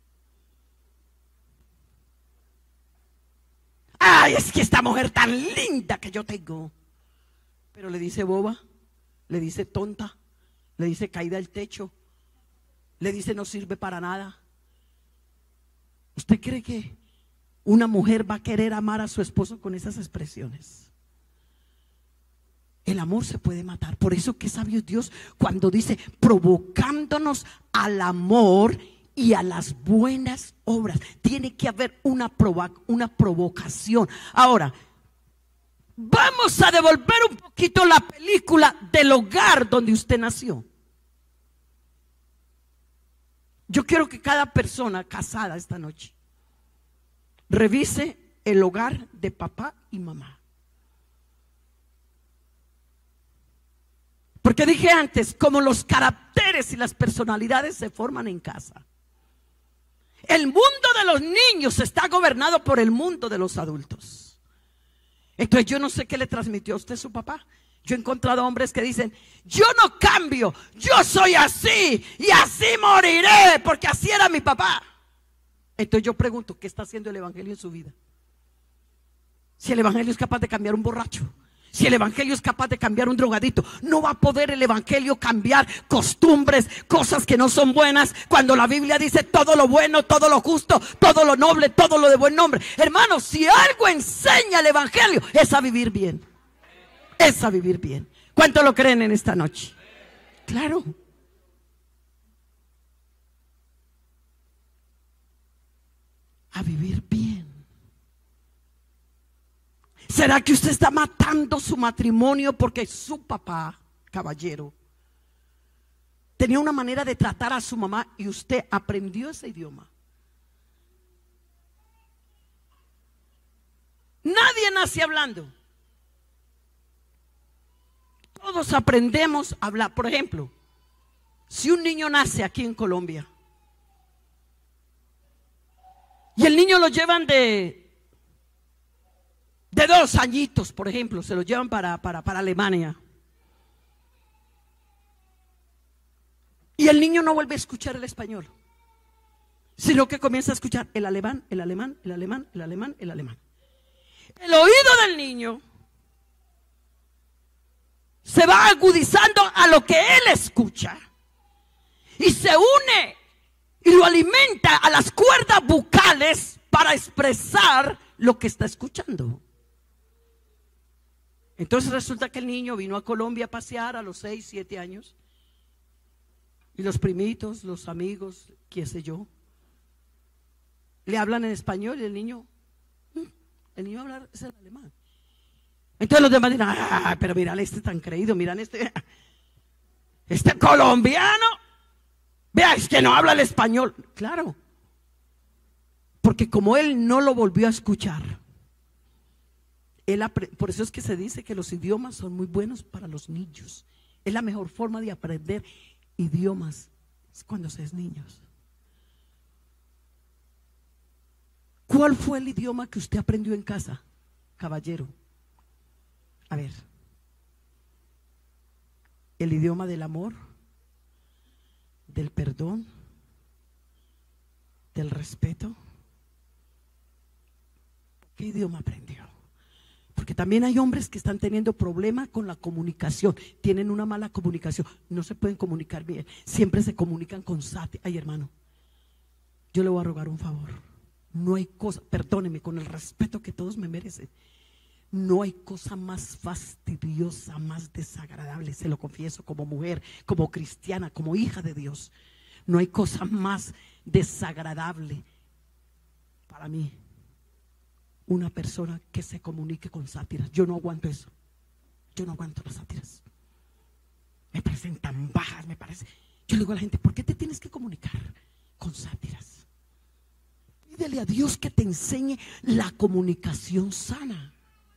A: Ay, es que esta mujer tan linda que yo tengo, pero le dice boba, le dice tonta, le dice caída del techo, le dice no sirve para nada. ¿Usted cree que una mujer va a querer amar a su esposo con esas expresiones? El amor se puede matar. Por eso que sabio es Dios cuando dice provocándonos al amor y a las buenas obras. Tiene que haber una provocación. Ahora, vamos a devolver un poquito la película del hogar donde usted nació. Yo quiero que cada persona casada esta noche revise el hogar de papá y mamá. Porque dije antes, como los caracteres y las personalidades se forman en casa. El mundo de los niños está gobernado por el mundo de los adultos. Entonces yo no sé qué le transmitió a usted su papá. Yo he encontrado hombres que dicen: yo no cambio, yo soy así y así moriré porque así era mi papá. Entonces yo pregunto, ¿qué está haciendo el evangelio en su vida? Si el evangelio es capaz de cambiar un borracho, si el evangelio es capaz de cambiar un drogadito, no va a poder el evangelio cambiar costumbres, cosas que no son buenas, cuando la Biblia dice todo lo bueno, todo lo justo, todo lo noble, todo lo de buen nombre. Hermanos, si algo enseña el evangelio es a vivir bien. Es a vivir bien. ¿Cuánto lo creen en esta noche? Claro. A vivir bien. ¿Será que usted está matando su matrimonio porque su papá, caballero, tenía una manera de tratar a su mamá y usted aprendió ese idioma? Nadie nace hablando. Todos aprendemos a hablar. Por ejemplo, si un niño nace aquí en Colombia y el niño lo llevan de 2 añitos, por ejemplo, se lo llevan para Alemania, y el niño no vuelve a escuchar el español, sino que comienza a escuchar el alemán, el alemán, el alemán, el alemán, el alemán. El oído del niño se va agudizando a lo que él escucha y se une y lo alimenta a las cuerdas bucales para expresar lo que está escuchando. Entonces resulta que el niño vino a Colombia a pasear a los 6, 7 años, y los primitos, los amigos, qué sé yo, le hablan en español y el niño habla es el alemán. Entonces los demás dirán: ah, pero mira este tan creído, miran este colombiano, vea, es que no habla el español. Claro, porque como él no lo volvió a escuchar, por eso es que se dice que los idiomas son muy buenos para los niños. Es la mejor forma de aprender idiomas, es cuando se es niños. ¿Cuál fue el idioma que usted aprendió en casa, caballero? A ver, el idioma del amor, del perdón, del respeto. ¿Qué idioma aprendió? Porque también hay hombres que están teniendo problemas con la comunicación, tienen una mala comunicación, no se pueden comunicar bien, siempre se comunican con sati. Ay, hermano, yo le voy a rogar un favor, no hay cosa, perdóneme, con el respeto que todos me merecen, No hay cosa más fastidiosa, más desagradable, se lo confieso como mujer, como cristiana, como hija de Dios. No hay cosa más desagradable para mí una persona que se comunique con sátiras. Yo no aguanto eso. Yo no aguanto las sátiras. Me parecen tan bajas, me parece. Yo le digo a la gente, ¿por qué te tienes que comunicar con sátiras? Pídele a Dios que te enseñe la comunicación sana.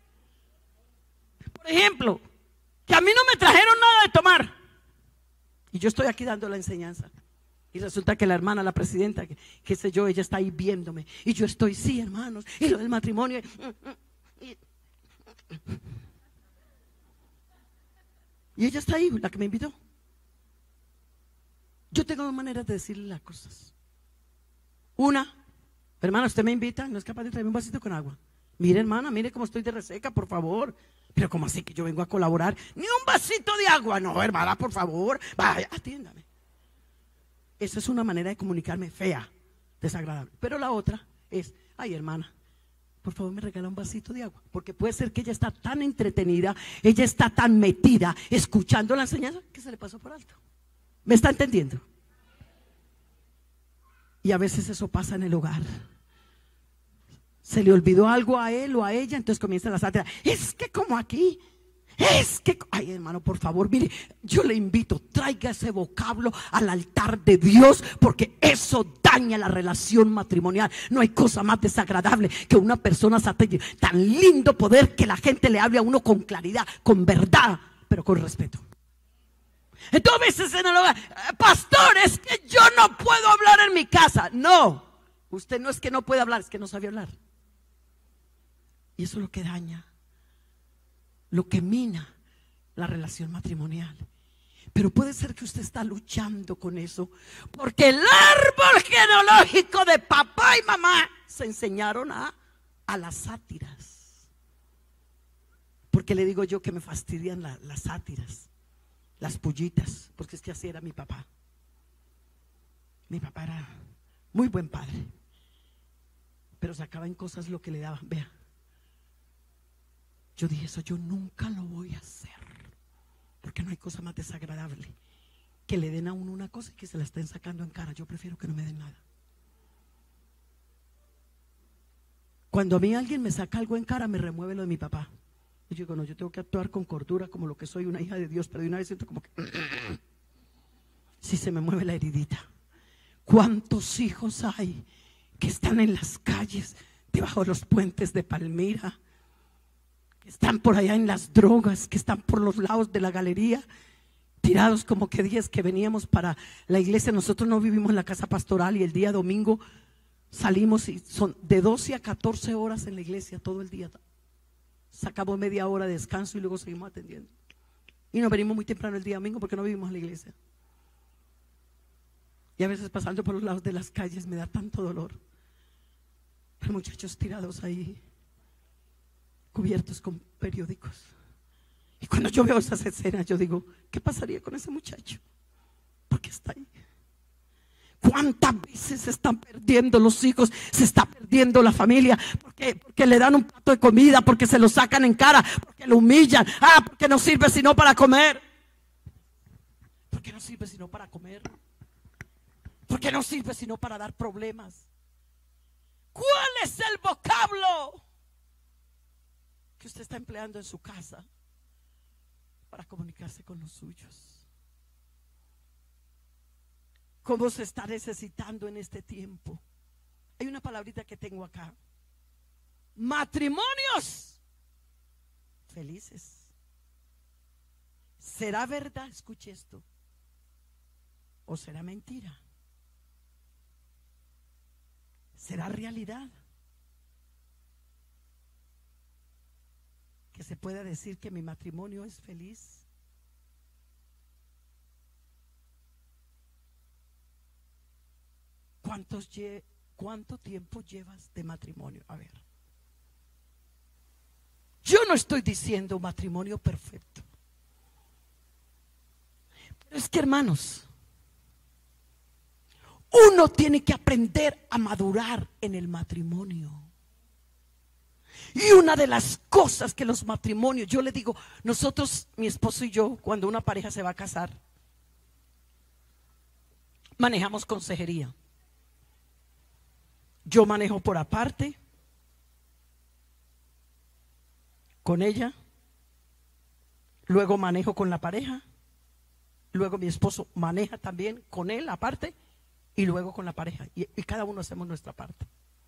A: Por ejemplo, que a mí no me trajeron nada de tomar y yo estoy aquí dando la enseñanza. Y resulta que la hermana, la presidenta, qué sé yo, ella está ahí viéndome. Y yo estoy, sí, hermanos, y lo del matrimonio. Y ella está ahí, la que me invitó. Yo tengo dos maneras de decirle las cosas. Una, hermana, usted me invita, no es capaz de traerme un vasito con agua. Mire, hermana, mire cómo estoy de reseca, por favor. Pero ¿cómo así que yo vengo a colaborar? Ni un vasito de agua. No, hermana, por favor, vaya, atiéndame. Esa es una manera de comunicarme fea, desagradable. Pero la otra es, ay, hermana, por favor me regala un vasito de agua. Porque puede ser que ella está tan entretenida, ella está tan metida escuchando la enseñanza que se le pasó por alto. ¿Me está entendiendo? Y a veces eso pasa en el hogar. Se le olvidó algo a él o a ella, entonces comienza la sátira. Es que como aquí, es que, ay, hermano, por favor, mire, yo le invito, traiga ese vocablo al altar de Dios, porque eso daña la relación matrimonial. No hay cosa más desagradable que una persona satélite. Tan lindo poder que la gente le hable a uno con claridad, con verdad, pero con respeto. Entonces en el hogar, pastor, es que yo no puedo hablar en mi casa. No, usted no es que no puede hablar, es que no sabe hablar. Y eso es lo que daña, lo que mina la relación matrimonial. Pero puede ser que usted está luchando con eso, porque el árbol genealógico de papá y mamá se enseñaron a las sátiras. Porque le digo yo que me fastidian las sátiras, las pullitas, porque es que así era mi papá. Mi papá era muy buen padre, pero sacaba en cosas lo que le daban. Vea, yo dije, eso yo nunca lo voy a hacer, porque no hay cosa más desagradable que le den a uno una cosa y que se la estén sacando en cara. Yo prefiero que no me den nada. Cuando a mí alguien me saca algo en cara, me remueve lo de mi papá. Y yo digo, no, yo tengo que actuar con cordura, como lo que soy, una hija de Dios. Pero de una vez siento como que si se me mueve la heridita. ¿Cuántos hijos hay que están en las calles, debajo de los puentes de Palmira, que están por allá en las drogas, que están por los lados de la galería, tirados como que días que veníamos para la iglesia? Nosotros no vivimos en la casa pastoral y el día domingo salimos y son de 12 a 14 horas en la iglesia todo el día. Sacamos media hora de descanso y luego seguimos atendiendo. Y nos venimos muy temprano el día domingo porque no vivimos en la iglesia. Y a veces pasando por los lados de las calles me da tanto dolor. Hay muchachos tirados ahí, cubiertos con periódicos. Y cuando yo veo esas escenas, yo digo, ¿qué pasaría con ese muchacho? ¿Por qué está ahí? ¿Cuántas veces se están perdiendo los hijos? Se está perdiendo la familia porque le dan un plato de comida, porque se lo sacan en cara, porque lo humillan. Porque no sirve sino para comer. ¿Por qué no sirve sino para comer? ¿Por qué no sirve sino para dar problemas? ¿Cuál es el vocablo que usted está empleando en su casa para comunicarse con los suyos? ¿Cómo se está necesitando en este tiempo? Hay una palabrita que tengo acá: matrimonios felices. ¿Será verdad? Escuche esto. ¿O será mentira? ¿Será realidad que se pueda decir que mi matrimonio es feliz? ¿Cuánto tiempo llevas de matrimonio? A ver, yo no estoy diciendo matrimonio perfecto, pero es que, hermanos, uno tiene que aprender a madurar en el matrimonio. Y una de las cosas que los matrimonios, yo le digo, nosotros, mi esposo y yo, cuando una pareja se va a casar, manejamos consejería. Yo manejo por aparte con ella, luego manejo con la pareja, luego mi esposo maneja también con él aparte y luego con la pareja, y cada uno hacemos nuestra parte.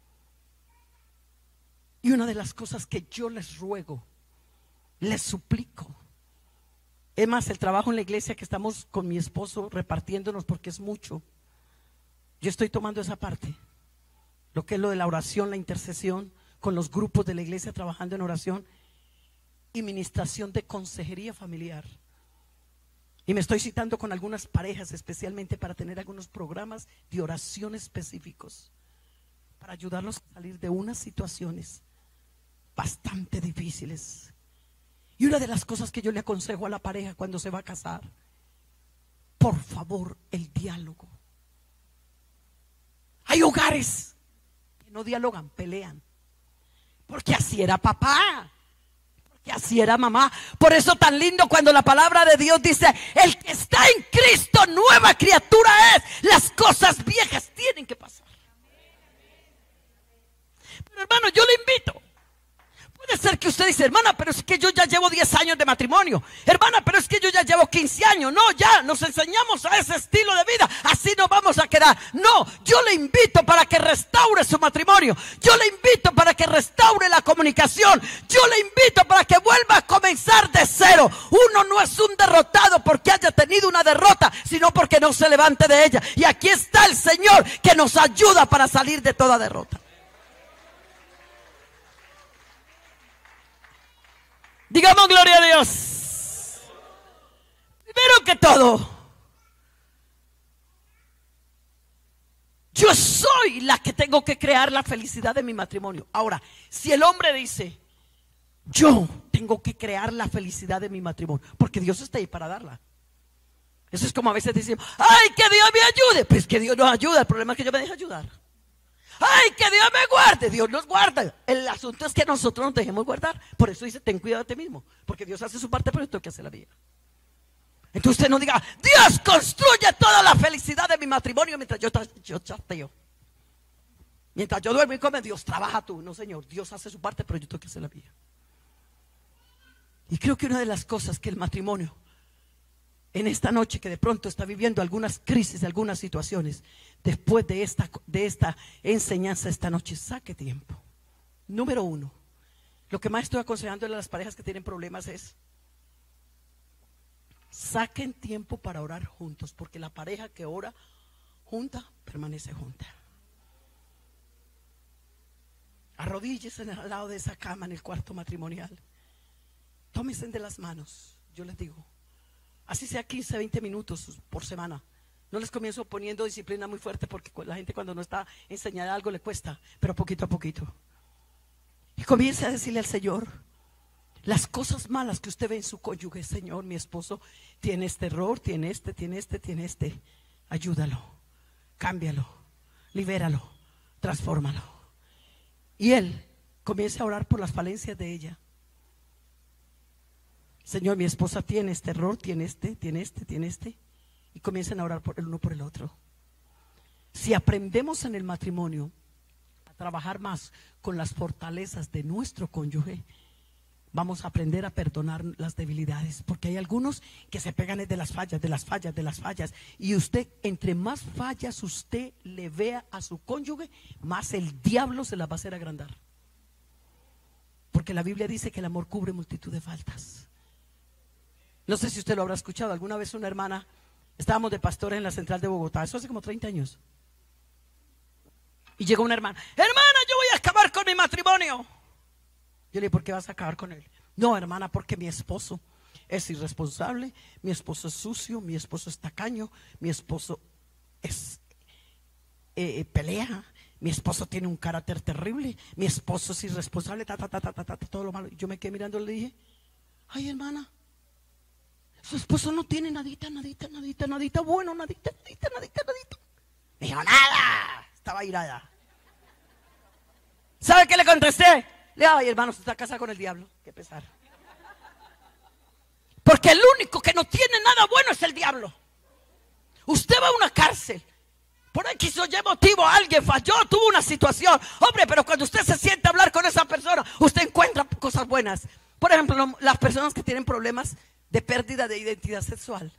A: Y una de las cosas que yo les ruego, les suplico, es más, el trabajo en la iglesia que estamos con mi esposo repartiéndonos, porque es mucho, yo estoy tomando esa parte, lo que es lo de la oración, la intercesión, con los grupos de la iglesia trabajando en oración y ministración de consejería familiar. Y me estoy citando con algunas parejas, especialmente para tener algunos programas de oración específicos, para ayudarlos a salir de unas situaciones bastante difíciles. Y una de las cosas que yo le aconsejo a la pareja cuando se va a casar, por favor, el diálogo. Hay hogares que no dialogan, pelean, porque así era papá, porque así era mamá. Por eso tan lindo cuando la palabra de Dios dice: el que está en Cristo, nueva criatura es, las cosas viejas tienen que pasar. Pero hermano, yo le invito. Puede ser que usted dice: hermana, pero es que yo ya llevo 10 años de matrimonio. Hermana, pero es que yo ya llevo 15 años. No, ya nos enseñamos a ese estilo de vida. Así nos vamos a quedar. No, yo le invito para que restaure su matrimonio. Yo le invito para que restaure la comunicación. Yo le invito para que vuelva a comenzar de cero. Uno no es un derrotado porque haya tenido una derrota, sino porque no se levante de ella. Y aquí está el Señor que nos ayuda para salir de toda derrota. Digamos gloria a Dios. Primero que todo, yo soy la que tengo que crear la felicidad de mi matrimonio. Ahora, si el hombre dice: yo tengo que crear la felicidad de mi matrimonio, porque Dios está ahí para darla. Eso es como a veces decimos: ay, que Dios me ayude. Pues que Dios nos ayuda, el problema es que yo me dejo ayudar. Ay, que Dios me guarde, Dios nos guarda. El asunto es que nosotros nos dejemos guardar. Por eso dice: ten cuidado de ti mismo, porque Dios hace su parte, pero yo tengo que hacer la mía. Entonces usted no diga: Dios construye toda la felicidad de mi matrimonio mientras yo chateo. Mientras yo duermo y come, Dios trabaja tú. No, Señor, Dios hace su parte, pero yo tengo que hacer la mía. Y creo que una de las cosas que el matrimonio, en esta noche que de pronto está viviendo algunas crisis, algunas situaciones, después de esta enseñanza esta noche, saque tiempo. Número uno, lo que más estoy aconsejando a las parejas que tienen problemas es: saquen tiempo para orar juntos, porque la pareja que ora junta, permanece junta. Arrodíllese al lado de esa cama en el cuarto matrimonial. Tómense de las manos, yo les digo, así sea 15, 20 minutos por semana. No les comienzo poniendo disciplina muy fuerte, porque la gente cuando no está enseñada algo le cuesta, pero poquito a poquito. Y comience a decirle al Señor las cosas malas que usted ve en su cónyuge. Señor, mi esposo tiene este error, tiene este. Ayúdalo, cámbialo, libéralo, transfórmalo. Y él comienza a orar por las falencias de ella. Señor, mi esposa tiene este error, tiene este. Y comiencen a orar por el uno por el otro. Si aprendemos en el matrimonio a trabajar más con las fortalezas de nuestro cónyuge, vamos a aprender a perdonar las debilidades, porque hay algunos que se pegan de las fallas. Y usted, entre más fallas usted le vea a su cónyuge, más el diablo se las va a hacer agrandar. Porque la Biblia dice que el amor cubre multitud de faltas. No sé si usted lo habrá escuchado. Alguna vez una hermana, estábamos de pastores en la central de Bogotá, eso hace como 30 años. Y llegó una hermana: hermana, yo voy a acabar con mi matrimonio. Yo le dije: ¿por qué vas a acabar con él? No, hermana, porque mi esposo es irresponsable, mi esposo es sucio, mi esposo es tacaño, mi esposo es pelea, mi esposo tiene un carácter terrible, mi esposo es irresponsable, todo lo malo. Y yo me quedé mirando y le dije: ay, hermana, su esposo no tiene nadita bueno, nadita. Me dijo: nada. Estaba irada. ¿Sabe qué le contesté? Ay, hermano, usted está casado con el diablo. Qué pesar. Porque el único que no tiene nada bueno es el diablo. Usted va a una cárcel. Por X o Y motivo alguien falló, tuvo una situación. Hombre, pero cuando usted se siente a hablar con esa persona, usted encuentra cosas buenas. Por ejemplo, las personas que tienen problemas de pérdida de identidad sexual.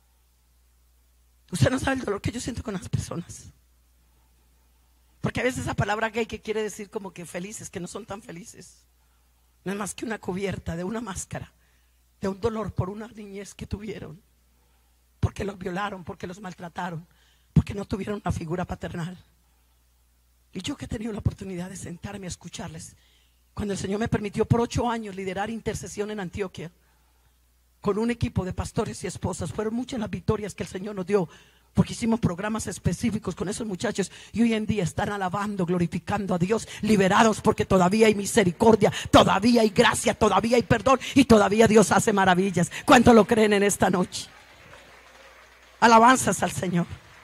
A: Usted no sabe el dolor que yo siento con las personas. Porque a veces esa palabra gay que quiere decir como que felices, que no son tan felices. No es más que una cubierta de una máscara, de un dolor por una niñez que tuvieron. Porque los violaron, porque los maltrataron, porque no tuvieron una figura paternal. Y yo que he tenido la oportunidad de sentarme a escucharles, cuando el Señor me permitió por 8 años liderar intercesión en Antioquia, con un equipo de pastores y esposas, fueron muchas las victorias que el Señor nos dio, porque hicimos programas específicos con esos muchachos, y hoy en día están alabando, glorificando a Dios, liberados, porque todavía hay misericordia, todavía hay gracia, todavía hay perdón, y todavía Dios hace maravillas. ¿Cuánto lo creen en esta noche? Alabanzas al Señor.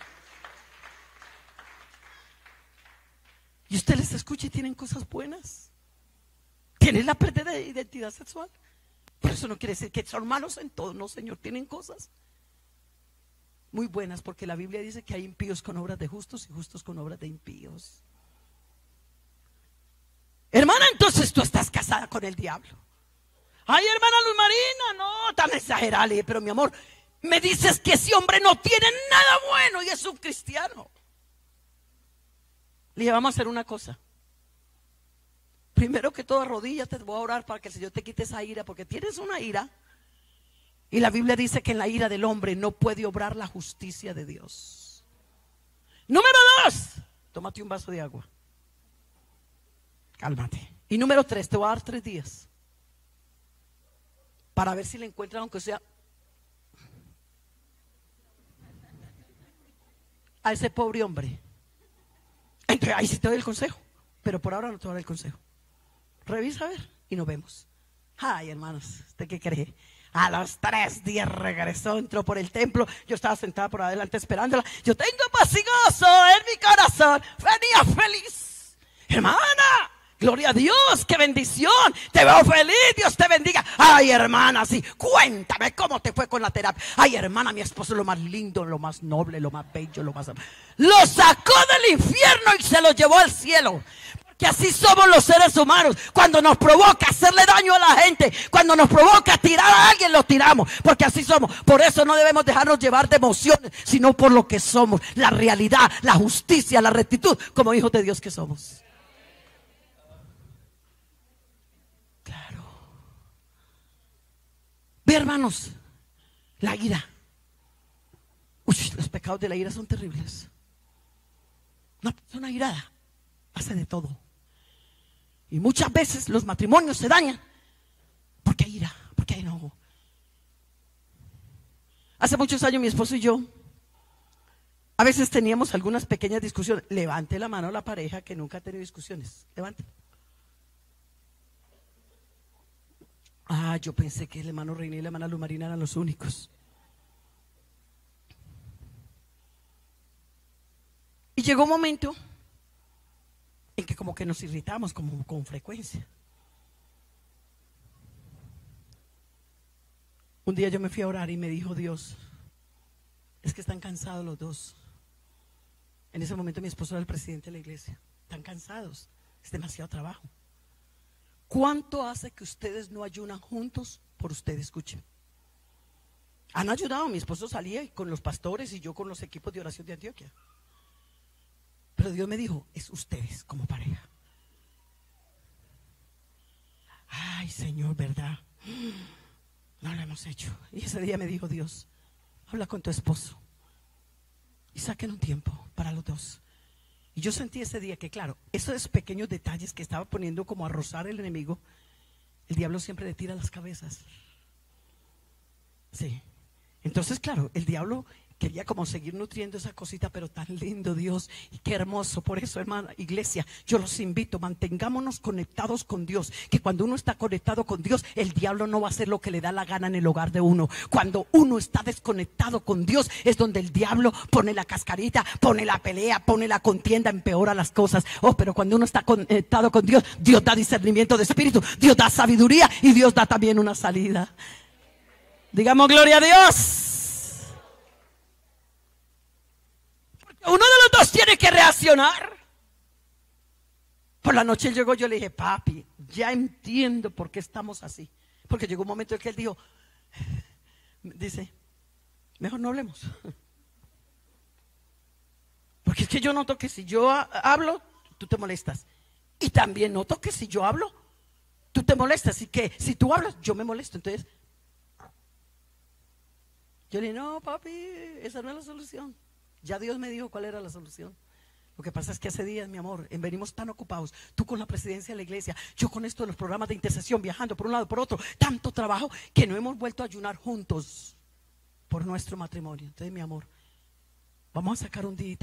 A: Y usted les escucha y tienen cosas buenas. Tienen la pérdida de identidad sexual. Pero eso no quiere decir que son malos en todo. No, Señor, tienen cosas muy buenas, porque la Biblia dice que hay impíos con obras de justos y justos con obras de impíos. Hermana, entonces tú estás casada con el diablo. Ay, hermana Luz Marina, no, tan exagerada. Pero mi amor, me dices que ese hombre no tiene nada bueno y es un cristiano. Le dije, vamos a hacer una cosa. Primero que todo, arrodíllate, te voy a orar para que el Señor te quite esa ira, porque tienes una ira. Y la Biblia dice que en la ira del hombre no puede obrar la justicia de Dios. Número 2, tómate un vaso de agua. Cálmate. Y número 3, te voy a dar 3 días para ver si le encuentran, aunque sea a ese pobre hombre. Entonces ahí sí te doy el consejo, pero por ahora no te voy a dar el consejo. Revisa a ver y nos vemos. Ay, hermanos, ¿usted qué cree? A los 3 días regresó, entró por el templo. Yo estaba sentada por adelante esperándola. Yo tengo paz y gozo en mi corazón. Venía feliz. Hermana, gloria a Dios, qué bendición. Te veo feliz, Dios te bendiga. Ay, hermana, sí, cuéntame cómo te fue con la terapia. Ay, hermana, mi esposo es lo más lindo, lo más noble, lo más bello, lo más... Lo sacó del infierno y se lo llevó al cielo. Que así somos los seres humanos. Cuando nos provoca hacerle daño a la gente, cuando nos provoca tirar a alguien, lo tiramos, porque así somos. Por eso no debemos dejarnos llevar de emociones, sino por lo que somos, la realidad, la justicia, la rectitud, como hijos de Dios que somos. Claro. Ve, hermanos, la ira. Uy, los pecados de la ira son terribles. Una persona irada hace de todo. Y muchas veces los matrimonios se dañan porque hay ira, porque hay enojo. Hace muchos años mi esposo y yo a veces teníamos algunas pequeñas discusiones. Levante la mano la pareja que nunca ha tenido discusiones. Levante. Ah, yo pensé que el hermano Reina y la hermana Luz Marina eran los únicos. Y llegó un momento en que como que nos irritamos como con frecuencia. Un día yo me fui a orar y me dijo Dios, es que están cansados los dos. En ese momento mi esposo era el presidente de la iglesia. Están cansados, es demasiado trabajo. ¿Cuánto hace que ustedes no ayunan juntos por ustedes? Escuchen. Han ayudado, mi esposo salía con los pastores y yo con los equipos de oración de Antioquia. Pero Dios me dijo, es ustedes como pareja. Ay, Señor, ¿verdad? No lo hemos hecho. Y ese día me dijo Dios, habla con tu esposo y saquen un tiempo para los dos. Y yo sentí ese día que, claro, esos pequeños detalles que estaba poniendo como a rozar el enemigo, el diablo siempre le tira las cabezas. Sí. Entonces, claro, el diablo Quería como seguir nutriendo esa cosita, pero tan lindo Dios y qué hermoso. Por eso, hermana, iglesia, yo los invito, mantengámonos conectados con Dios, que cuando uno está conectado con Dios, el diablo no va a hacer lo que le da la gana en el hogar de uno. Cuando uno está desconectado con Dios, es donde el diablo pone la cascarita, pone la pelea, pone la contienda, empeora las cosas. Oh, pero cuando uno está conectado con Dios, Dios da discernimiento de espíritu, Dios da sabiduría y Dios da también una salida. Digamos gloria a Dios. Uno de los dos tiene que reaccionar. Por la noche él llegó, yo le dije, papi, ya entiendo por qué estamos así. Porque llegó un momento en que él dijo, dice, mejor no hablemos. Porque es que yo noto que si yo hablo, tú te molestas. Y también noto que si yo hablo, tú te molestas. Y que si tú hablas, yo me molesto. Entonces, yo le dije, no, papi, esa no es la solución. Ya Dios me dijo cuál era la solución. Lo que pasa es que hace días, mi amor, venimos tan ocupados, tú con la presidencia de la iglesia, yo con esto de los programas de intercesión, viajando por un lado por otro, tanto trabajo que no hemos vuelto a ayunar juntos por nuestro matrimonio. Entonces, mi amor, vamos a sacar un día.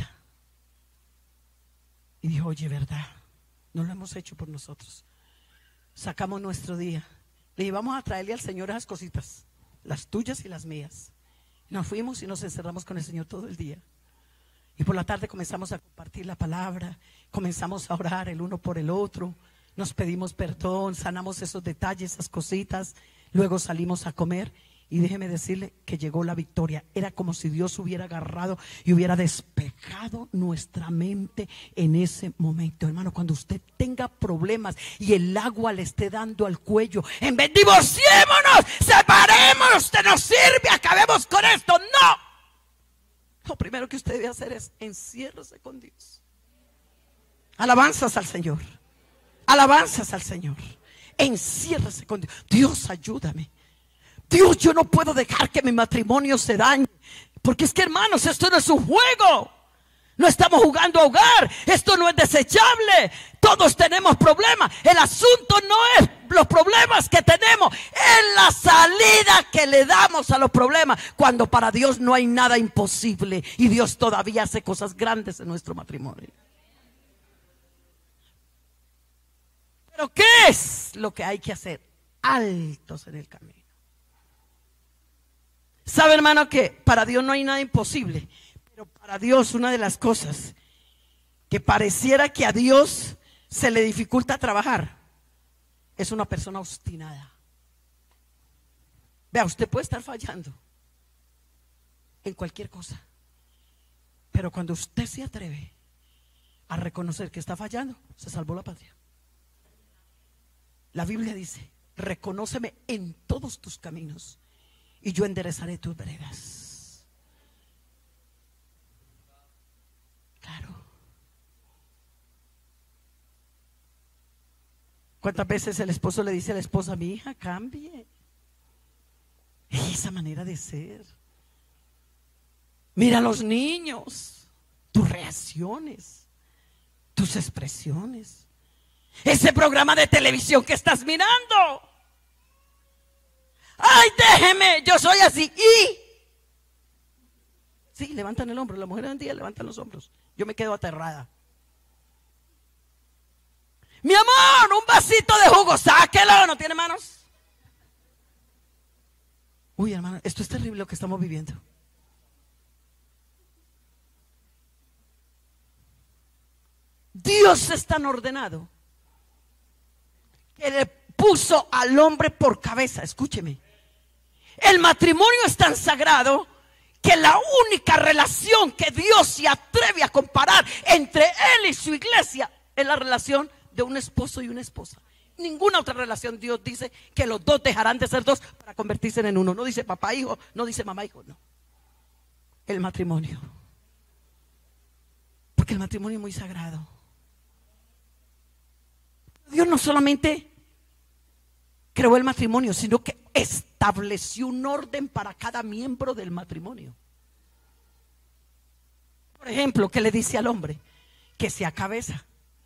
A: Y dijo, oye, verdad, no lo hemos hecho por nosotros. Sacamos nuestro día. Le dije, vamos a traerle al Señor esas cositas, las tuyas y las mías. Nos fuimos y nos encerramos con el Señor todo el día. Y por la tarde comenzamos a compartir la palabra, comenzamos a orar el uno por el otro, nos pedimos perdón, sanamos esos detalles, esas cositas, luego salimos a comer y déjeme decirle que llegó la victoria. Era como si Dios hubiera agarrado y hubiera despejado nuestra mente en ese momento. Hermano, cuando usted tenga problemas y el agua le esté dando al cuello, en vez de divorciémonos, separémonos, usted no sirve, acabemos con esto, no. Lo primero que usted debe hacer es enciérrese con Dios. Alabanzas al Señor. Alabanzas al Señor. Enciérrese con Dios. Dios, ayúdame. Dios, yo no puedo dejar que mi matrimonio se dañe. Porque es que, hermanos, esto no es un juego. No estamos jugando a hogar. Esto no es desechable. Todos tenemos problemas. El asunto no es los problemas que tenemos, es la salida que le damos a los problemas. Cuando para Dios no hay nada imposible y Dios todavía hace cosas grandes en nuestro matrimonio. Pero ¿qué es lo que hay que hacer? Altos en el camino. ¿Sabe, hermano, que para Dios no hay nada imposible? Pero para Dios una de las cosas que pareciera que a Dios se le dificulta trabajar es una persona obstinada. Vea, usted puede estar fallando en cualquier cosa, pero cuando usted se atreve a reconocer que está fallando, se salvó la patria. La Biblia dice, reconóceme en todos tus caminos y yo enderezaré tus veredas. Claro. ¿Cuántas veces el esposo le dice a la esposa, mi hija, cambie esa manera de ser? Mira a los niños, tus reacciones, tus expresiones, ese programa de televisión que estás mirando. Ay, déjeme, yo soy así. Y sí, levantan el hombro. Las mujeres hoy en día levantan los hombros. Yo me quedo aterrada. Mi amor, un vasito de jugo, sáquelo, ¿no tiene manos? Uy, hermano, esto es terrible lo que estamos viviendo. Dios es tan ordenado que le puso al hombre por cabeza. Escúcheme, el matrimonio es tan sagrado que la única relación que Dios se atreve a comparar entre él y su iglesia es la relación de un esposo y una esposa. Ninguna otra relación Dios dice que los dos dejarán de ser dos para convertirse en uno. No dice papá hijo, no dice mamá hijo, no. El matrimonio, porque el matrimonio es muy sagrado. Dios no solamente creó el matrimonio, sino que estableció un orden para cada miembro del matrimonio. Por ejemplo, ¿qué le dice al hombre? Que sea cabeza.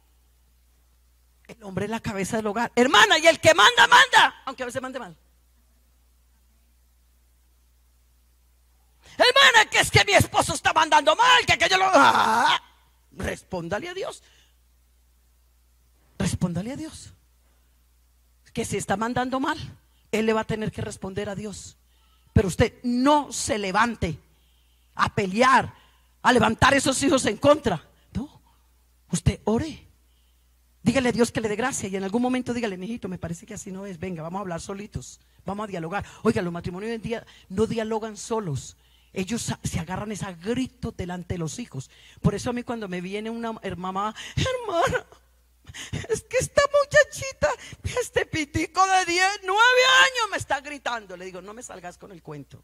A: El hombre es la cabeza del hogar. Hermana, y el que manda, manda, aunque a veces mande mal. Hermana, que es que mi esposo está mandando mal, que yo lo... Respóndale a Dios. Respóndale a Dios. Que si está mandando mal, Él le va a tener que responder a Dios. Pero usted no se levante a pelear, a levantar esos hijos en contra. No, usted ore. Dígale a Dios que le dé gracia y en algún momento dígale: mijito, me parece que así no es. Venga, vamos a hablar solitos, vamos a dialogar. Oiga, los matrimonios hoy en día no dialogan solos. Ellos se agarran a gritos delante de los hijos. Por eso a mí cuando me viene una mamá: hermana, es que esta muchachita, este pitico de 10, 9 años me está gritando. Le digo: no me salgas con el cuento.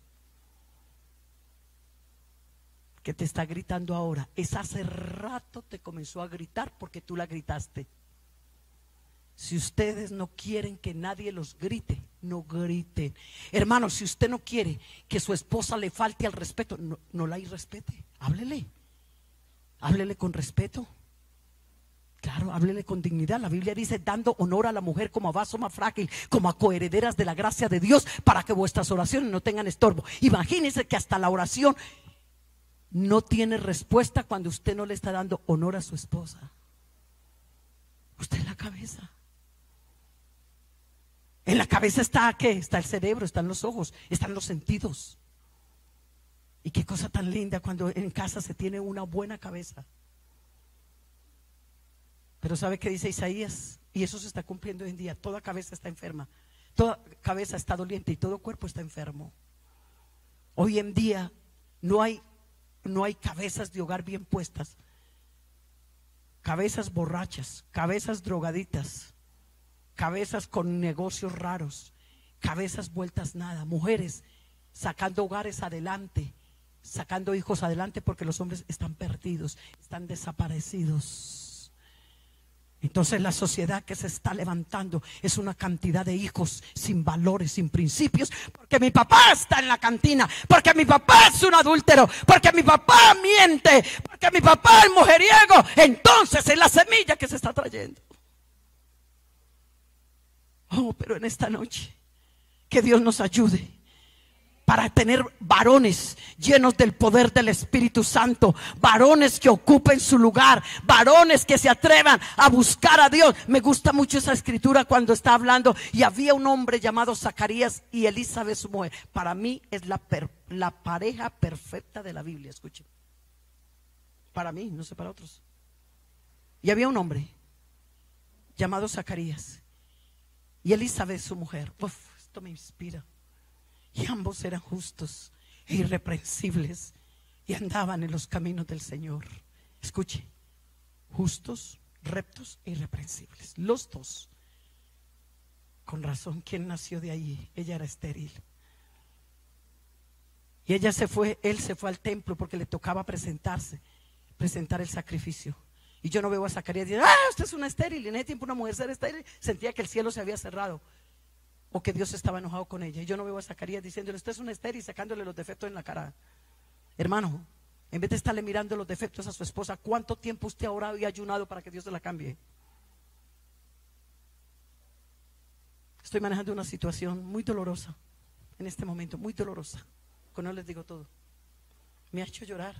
A: Que te está gritando ahora, es hace rato te comenzó a gritar porque tú la gritaste. Si ustedes no quieren que nadie los grite, no griten. Hermano, si usted no quiere que su esposa le falte al respeto, no la irrespete. Háblele con respeto. Claro, háblele con dignidad. La Biblia dice: dando honor a la mujer como a vaso más frágil, como a coherederas de la gracia de Dios, para que vuestras oraciones no tengan estorbo. Imagínense que hasta la oración no tiene respuesta cuando usted no le está dando honor a su esposa. Usted es la cabeza. En la cabeza está ¿qué? Está el cerebro, están los ojos, están los sentidos. Y qué cosa tan linda cuando en casa se tiene una buena cabeza. Pero ¿sabe qué dice Isaías? Y eso se está cumpliendo hoy en día. Toda cabeza está enferma, toda cabeza está doliente y todo cuerpo está enfermo. Hoy en día no hay cabezas de hogar bien puestas. Cabezas borrachas, cabezas drogaditas, cabezas con negocios raros, cabezas vueltas nada. Mujeres sacando hogares adelante, sacando hijos adelante porque los hombres están perdidos, están desaparecidos. Entonces la sociedad que se está levantando es una cantidad de hijos sin valores, sin principios, porque mi papá está en la cantina, porque mi papá es un adúltero, porque mi papá miente, porque mi papá es mujeriego. Entonces es la semilla que se está trayendo. Oh, pero en esta noche que Dios nos ayude para tener varones llenos del poder del Espíritu Santo, varones que ocupen su lugar, varones que se atrevan a buscar a Dios. Me gusta mucho esa escritura cuando está hablando: y había un hombre llamado Zacarías y Elizabeth su mujer. Para mí es la pareja perfecta de la Biblia. Escuchen, para mí, no sé para otros. Y había un hombre llamado Zacarías y Elizabeth su mujer. Uf, esto me inspira. Y ambos eran justos e irreprensibles y andaban en los caminos del Señor. Escuche: justos, rectos e irreprensibles. Los dos. Con razón, ¿quién nació de ahí? Ella era estéril. Y él se fue al templo porque le tocaba presentar el sacrificio. Y yo no veo a Zacarías diciendo: usted es una estéril. Y en ese tiempo una mujer ser estéril sentía que el cielo se había cerrado, o que Dios estaba enojado con ella. Y yo no veo a Zacarías diciéndole: usted es una estéril, sacándole los defectos en la cara. Hermano, en vez de estarle mirando los defectos a su esposa, ¿cuánto tiempo usted ha orado y ayunado para que Dios se la cambie? Estoy manejando una situación muy dolorosa en este momento, muy dolorosa. Con no les digo todo. Me ha hecho llorar.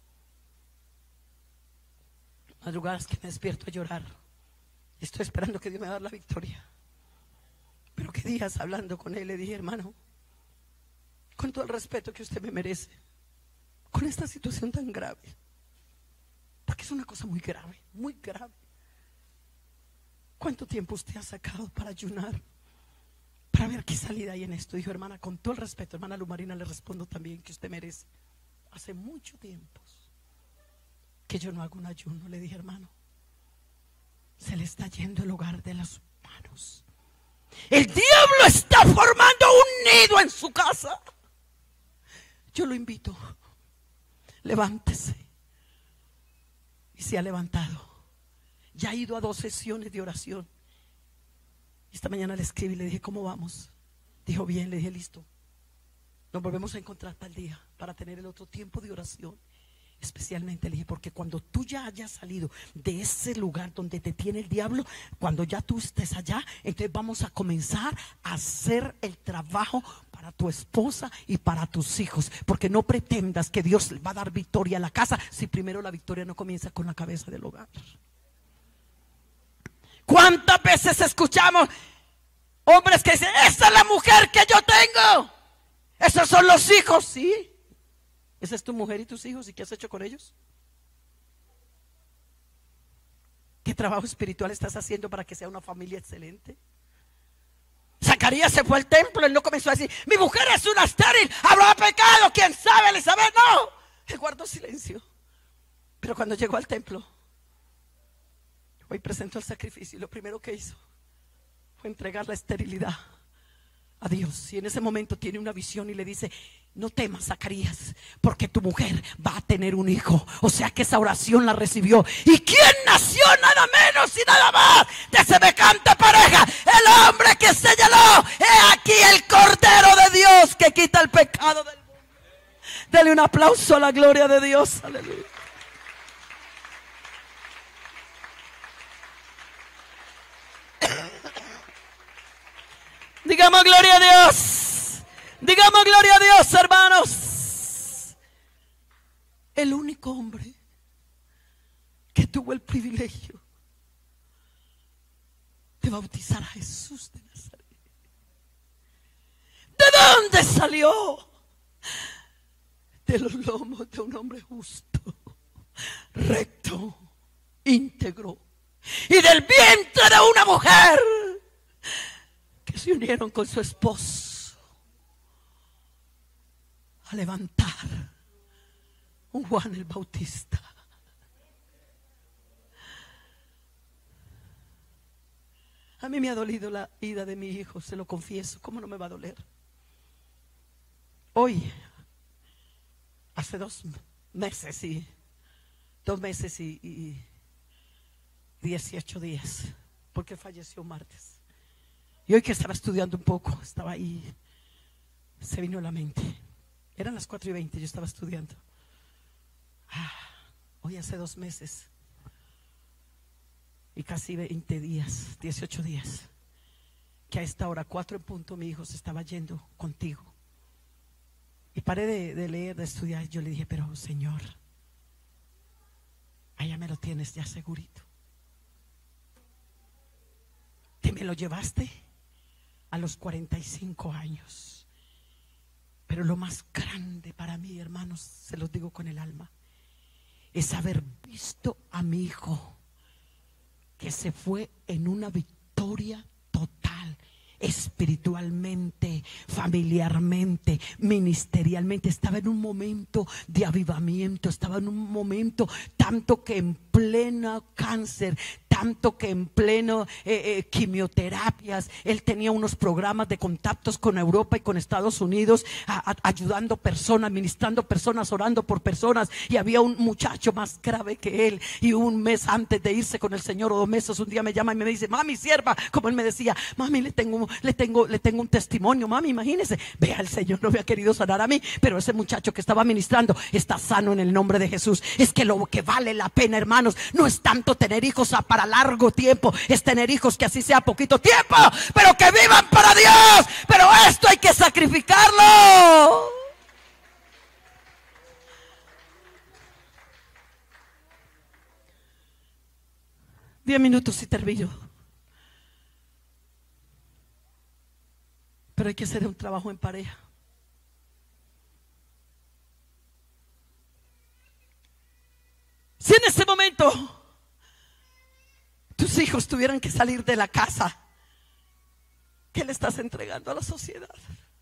A: Madrugadas que me despierto a llorar. Estoy esperando que Dios me va a dar la victoria. Pero qué días hablando con él le dije: hermano, con todo el respeto que usted me merece, con esta situación tan grave, porque es una cosa muy grave, muy grave. ¿Cuánto tiempo usted ha sacado para ayunar, para ver qué salida hay en esto? Dijo: hermana, con todo el respeto, hermana Lumarina, le respondo también que usted merece. Hace mucho tiempo que yo no hago un ayuno. Le dije: hermano, se le está yendo el hogar de las manos. El diablo está formando un nido en su casa. Yo lo invito: levántese. Y se ha levantado. Ya ha ido a 2 sesiones de oración. Esta mañana le escribí y le dije: ¿cómo vamos? Dijo: bien. Le dije: listo, nos volvemos a encontrar tal día para tener el otro tiempo de oración. Especialmente le dije: porque cuando tú ya hayas salido de ese lugar donde te tiene el diablo, cuando ya tú estés allá, entonces vamos a comenzar a hacer el trabajo para tu esposa y para tus hijos, porque no pretendas que Dios va a dar victoria a la casa si primero la victoria no comienza con la cabeza del hogar. ¿Cuántas veces escuchamos hombres que dicen: esa es la mujer que yo tengo, esos son los hijos? Sí, esa es tu mujer y tus hijos. ¿Y qué has hecho con ellos? ¿Qué trabajo espiritual estás haciendo para que sea una familia excelente? Zacarías se fue al templo, él no comenzó a decir: mi mujer es una estéril, habrá pecado, quién sabe, Elizabeth. No, él guardó silencio. Pero cuando llegó al templo, hoy presentó el sacrificio, y lo primero que hizo fue entregar la esterilidad a Dios. Y en ese momento tiene una visión y le dice: no temas, Zacarías, porque tu mujer va a tener un hijo. O sea que esa oración la recibió. ¿Y quién nació nada menos y nada más de semejante pareja? El hombre que señaló: he aquí el Cordero de Dios que quita el pecado del mundo. Dele un aplauso a la gloria de Dios. Aleluya. Digamos gloria a Dios. Digamos gloria a Dios, hermanos. El único hombre que tuvo el privilegio de bautizar a Jesús de Nazaret. ¿De dónde salió? De los lomos de un hombre justo, recto, íntegro, y del vientre de una mujer que se unieron con su esposo a levantar un Juan el Bautista. A mí me ha dolido la ida de mi hijo, se lo confieso. ¿Cómo no me va a doler? Hoy, hace 2 meses y 18 días, porque falleció martes. Y hoy que estaba estudiando un poco, estaba ahí, se vino a la mente. Eran las 4:20, yo estaba estudiando. Hoy hace 2 meses y casi 20 días, 18 días, que a esta hora, 4 en punto, mi hijo se estaba yendo contigo. Y paré de leer, de estudiar. Yo le dije: pero Señor, allá me lo tienes ya segurito. Te me lo llevaste a los 45 años. Pero lo más grande para mí, hermanos, se los digo con el alma, es haber visto a mi hijo que se fue en una victoria total, espiritualmente, familiarmente, ministerialmente. Estaba en un momento de avivamiento, estaba en un momento tanto que en pleno cáncer, tanto que en pleno quimioterapias, él tenía unos programas de contactos con Europa y con Estados Unidos, ayudando personas, ministrando personas, orando por personas. Y había un muchacho más grave que él, y un mes antes de irse con el Señor, o 2 meses, un día me llama y me dice: mami, sierva, como él me decía, mami, le tengo un testimonio, mami, imagínese, vea, el Señor no me ha querido sanar a mí, pero ese muchacho que estaba ministrando está sano en el nombre de Jesús. Es que lo que vale la pena, hermanos, no es tanto tener hijos para largo tiempo, es tener hijos que así sea poquito tiempo, pero que vivan para Dios. Pero esto hay que sacrificarlo. Diez minutos y termino. Pero hay que hacer un trabajo en pareja. Si en ese momento tus hijos tuvieran que salir de la casa, ¿qué le estás entregando a la sociedad?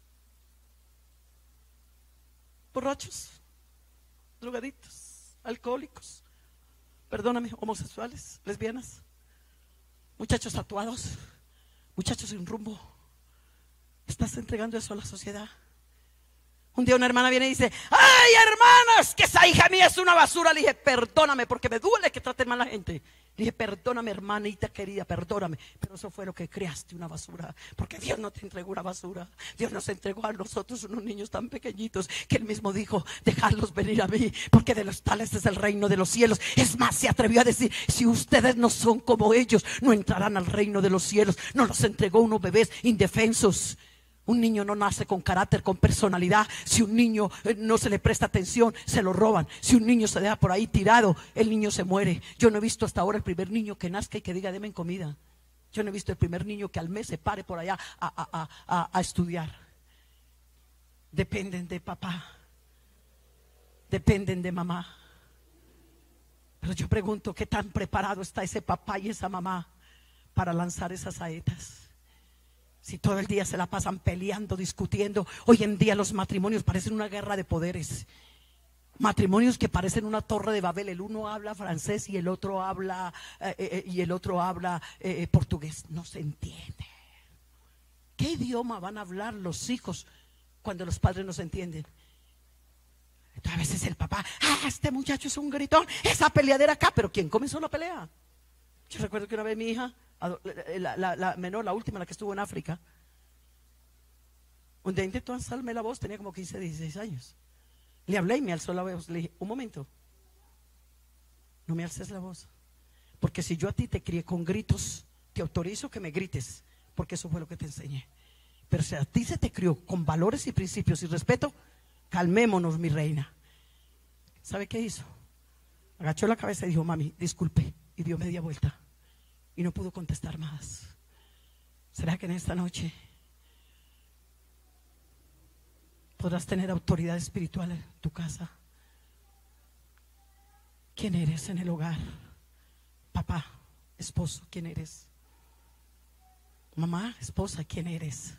A: Borrachos, drogadictos, alcohólicos, perdóname, homosexuales, lesbianas, muchachos tatuados, muchachos sin rumbo. ¿Estás entregando eso a la sociedad? Un día una hermana viene y dice: ay, hermanas, que esa hija mía es una basura. Le dije: perdóname, porque me duele que traten mal a la gente. Le dije: perdóname, hermanita querida, perdóname, pero eso fue lo que creaste, una basura. Porque Dios no te entregó una basura. Dios nos entregó a nosotros unos niños tan pequeñitos que Él mismo dijo: dejadlos venir a mí, porque de los tales es el reino de los cielos. Es más, se atrevió a decir: si ustedes no son como ellos, no entrarán al reino de los cielos. Nos los entregó unos bebés indefensos, Un niño no nace con carácter, con personalidad. Si un niño no se le presta atención, se lo roban. Si un niño se deja por ahí tirado, el niño se muere. Yo no he visto hasta ahora el primer niño que nazca y que diga, deme comida. Yo no he visto el primer niño que al mes se pare por allá a estudiar. Dependen de papá, dependen de mamá. Pero yo pregunto, ¿qué tan preparado está ese papá y esa mamá para lanzar esas saetas? Si todo el día se la pasan peleando, discutiendo. Hoy en día los matrimonios parecen una guerra de poderes. Matrimonios que parecen una torre de Babel. El uno habla francés y el otro habla portugués. No se entiende. ¿Qué idioma van a hablar los hijos cuando los padres no se entienden? Entonces a veces el papá, este muchacho es un gritón, esa peleadera acá. Pero ¿quién comenzó la pelea? Yo recuerdo que una vez mi hija, la menor, la última, la que estuvo en África, un día intentó alzarme la voz, tenía como 15, 16 años. Le hablé y me alzó la voz. Le dije, un momento, no me alces la voz, porque si yo a ti te crié con gritos, te autorizo que me grites, porque eso fue lo que te enseñé. Pero si a ti se te crió con valores y principios y respeto, calmémonos, mi reina. ¿Sabe qué hizo? Agachó la cabeza y dijo, mami, disculpe, y dio media vuelta y no pudo contestar más. ¿Será que en esta noche podrás tener autoridad espiritual en tu casa? ¿Quién eres en el hogar? Papá, esposo, ¿quién eres? Mamá, esposa, ¿quién eres?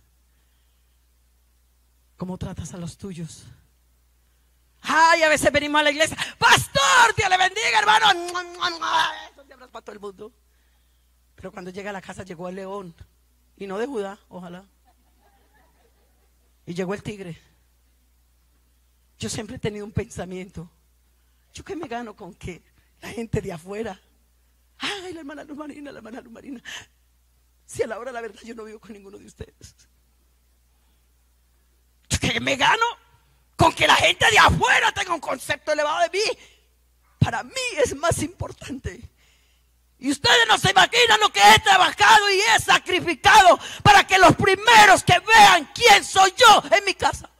A: ¿Cómo tratas a los tuyos? Ay, a veces venimos a la iglesia, pastor, Dios le bendiga, hermano. Eso te abrazos para todo el mundo. Pero cuando llega a la casa llegó el león, y no de Judá, ojalá. Y llegó el tigre. Yo siempre he tenido un pensamiento. ¿Yo qué me gano con que la gente de afuera? Ay, la hermana Luz Marina, la hermana Luz Marina. Si a la hora de la verdad yo no vivo con ninguno de ustedes. ¿Yo qué me gano con que la gente de afuera tenga un concepto elevado de mí? Para mí es más importante. Y ustedes no se imaginan lo que he trabajado y he sacrificado para que los primeros que vean quién soy yo en mi casa.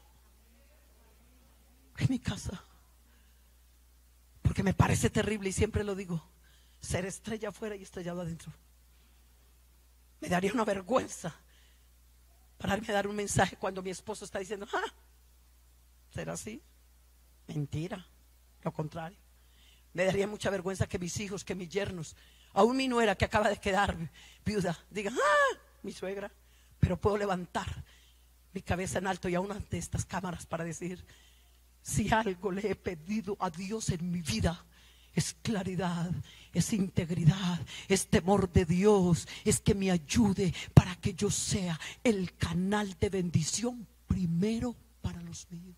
A: En mi casa. Porque me parece terrible y siempre lo digo, ser estrella afuera y estrellado adentro. Me daría una vergüenza pararme a dar un mensaje cuando mi esposo está diciendo, ¿será así? Mentira, lo contrario. Me daría mucha vergüenza que mis hijos, que mis yernos, aún mi nuera que acaba de quedar viuda, digan, mi suegra. Pero puedo levantar mi cabeza en alto y aún ante estas cámaras para decir, si algo le he pedido a Dios en mi vida, es claridad, es integridad, es temor de Dios, es que me ayude para que yo sea el canal de bendición primero para los míos.